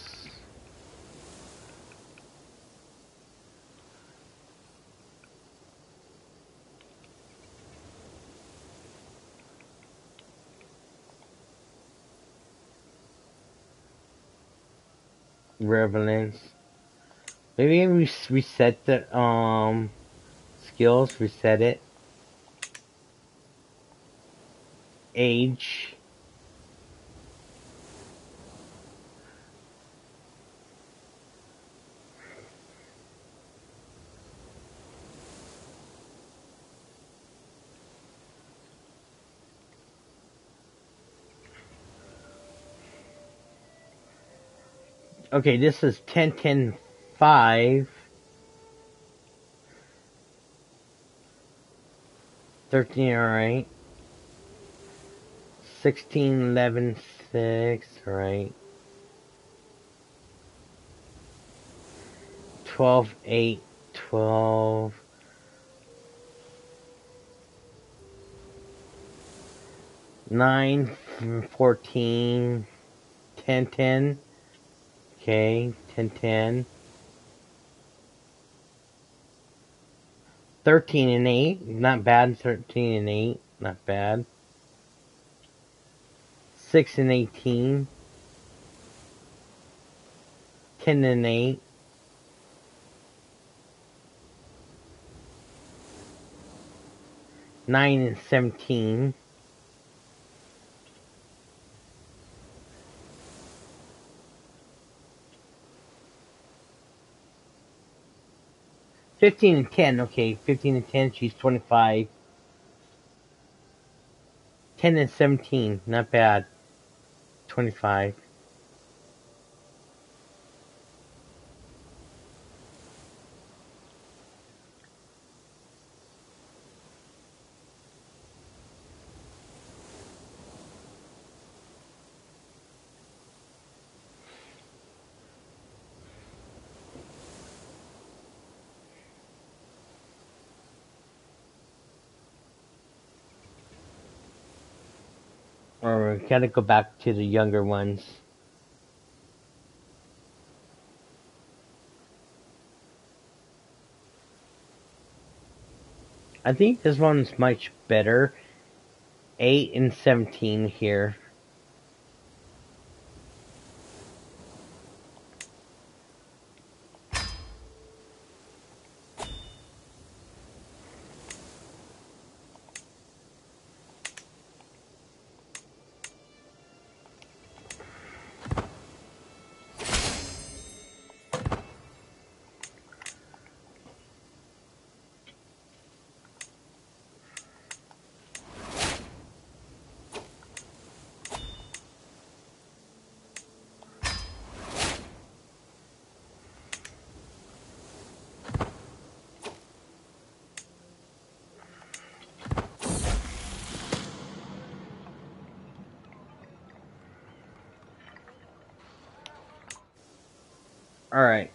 relevance. Maybe we reset the skills. Reset it. Age. Okay, this is 10-10-5. 13, alright. 16-11-6, alright. 12-8-12. 9-14. 10-10. Okay, 10-10. 13-8. Not bad. 13-8. Not bad. 6-18. 10-8. 9-17. 15-10. Okay, 15-10. She's 25. 10-17. Not bad. 25. Or we gotta go back to the younger ones. I think this one's much better. 8-17 here. Alright.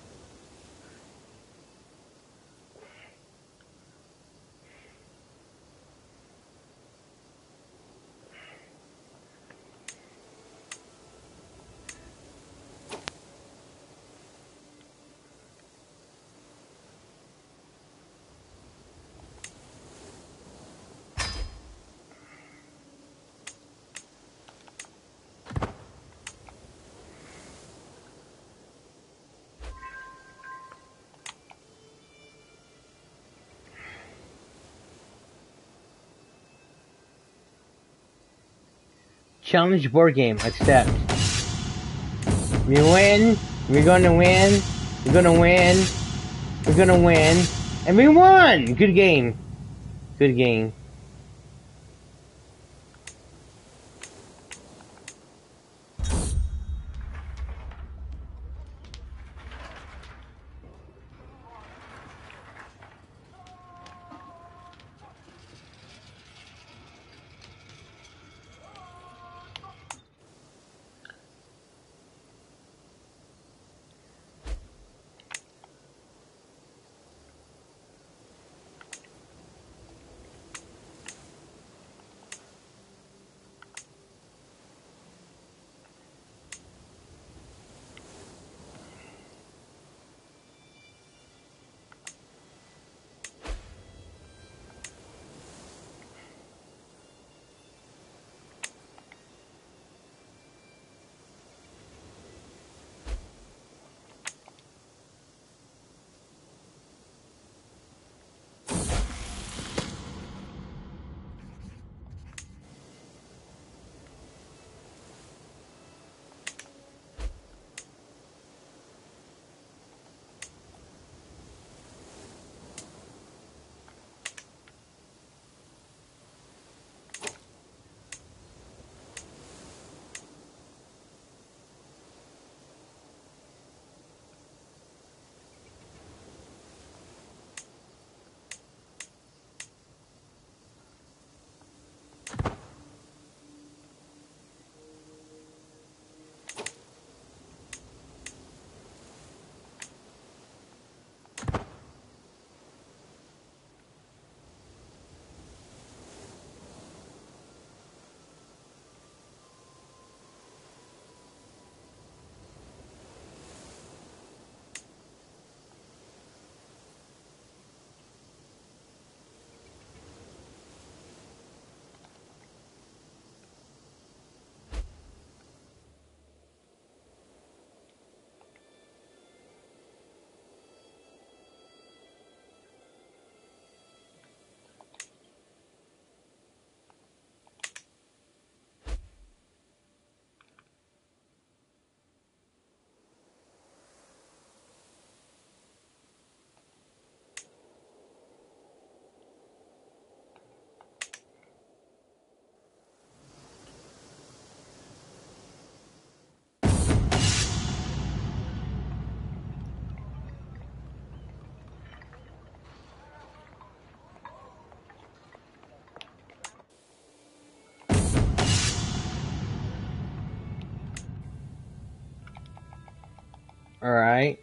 Challenge board game. Accept. We win. We're gonna win. We're gonna win. We're gonna win. And we won! Good game. Good game. Alright.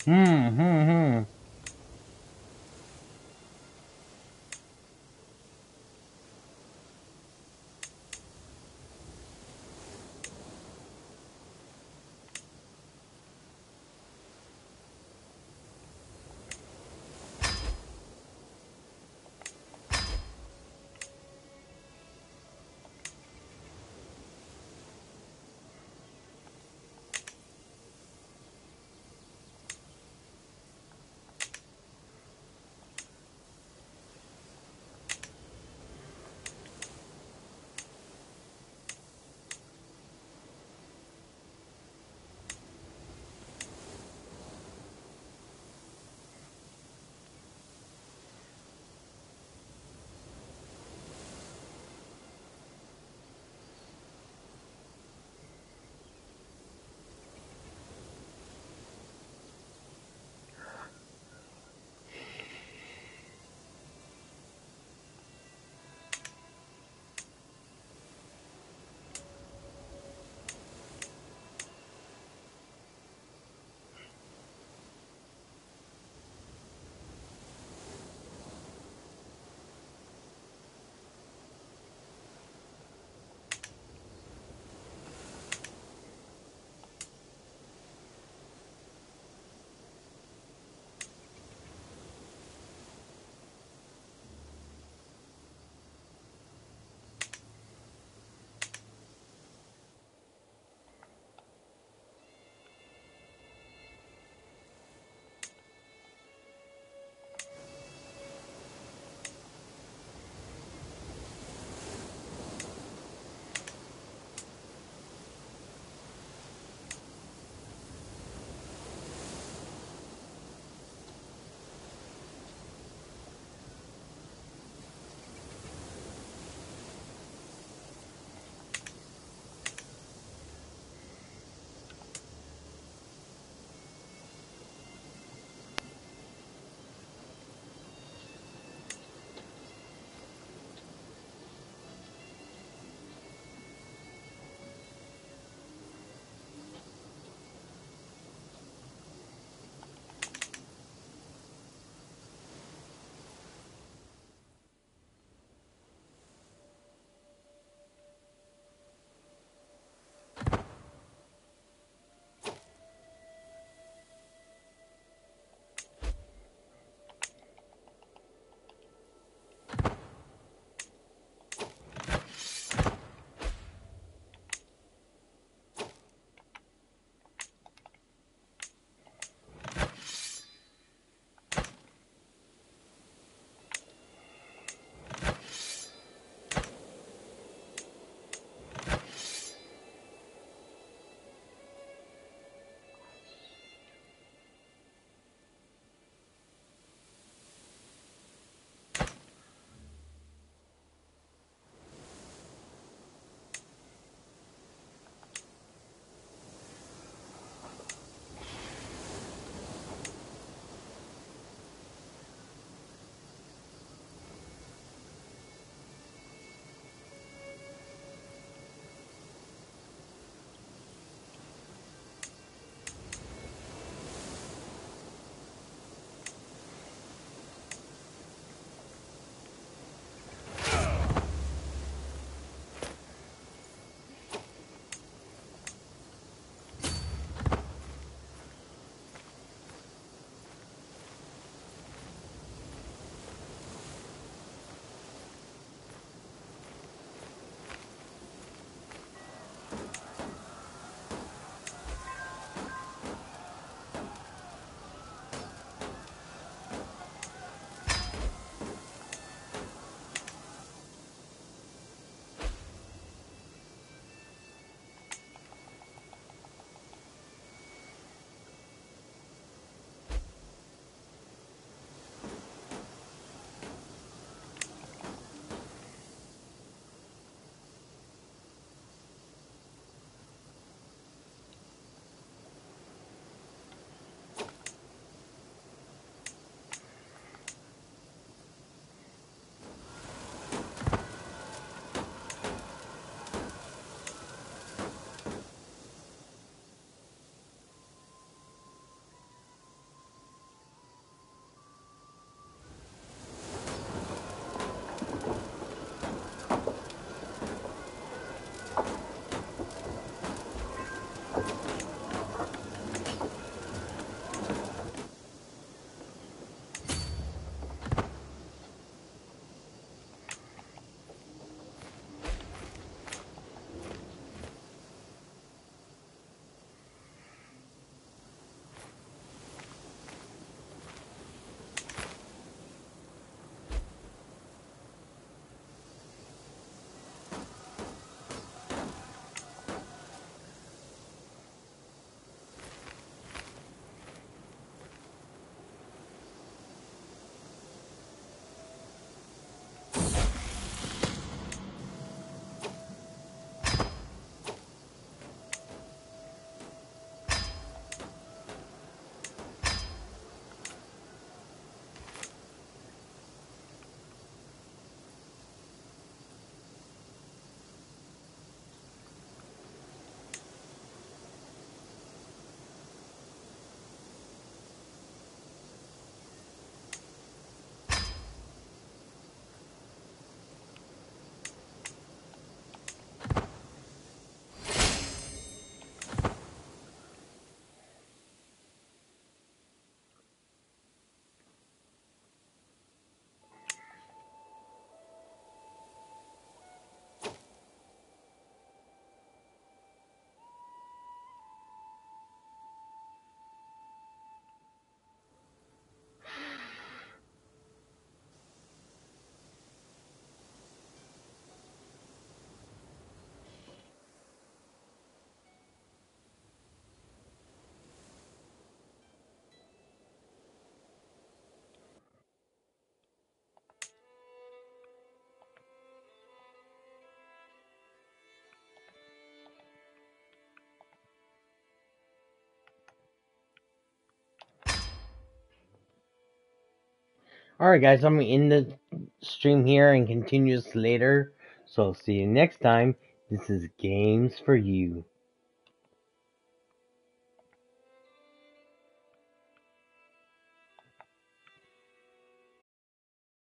Hmm, hmm, hmm. Alright, guys, I'm gonna end the stream here and continue this later. So, see you next time. This is Games for You.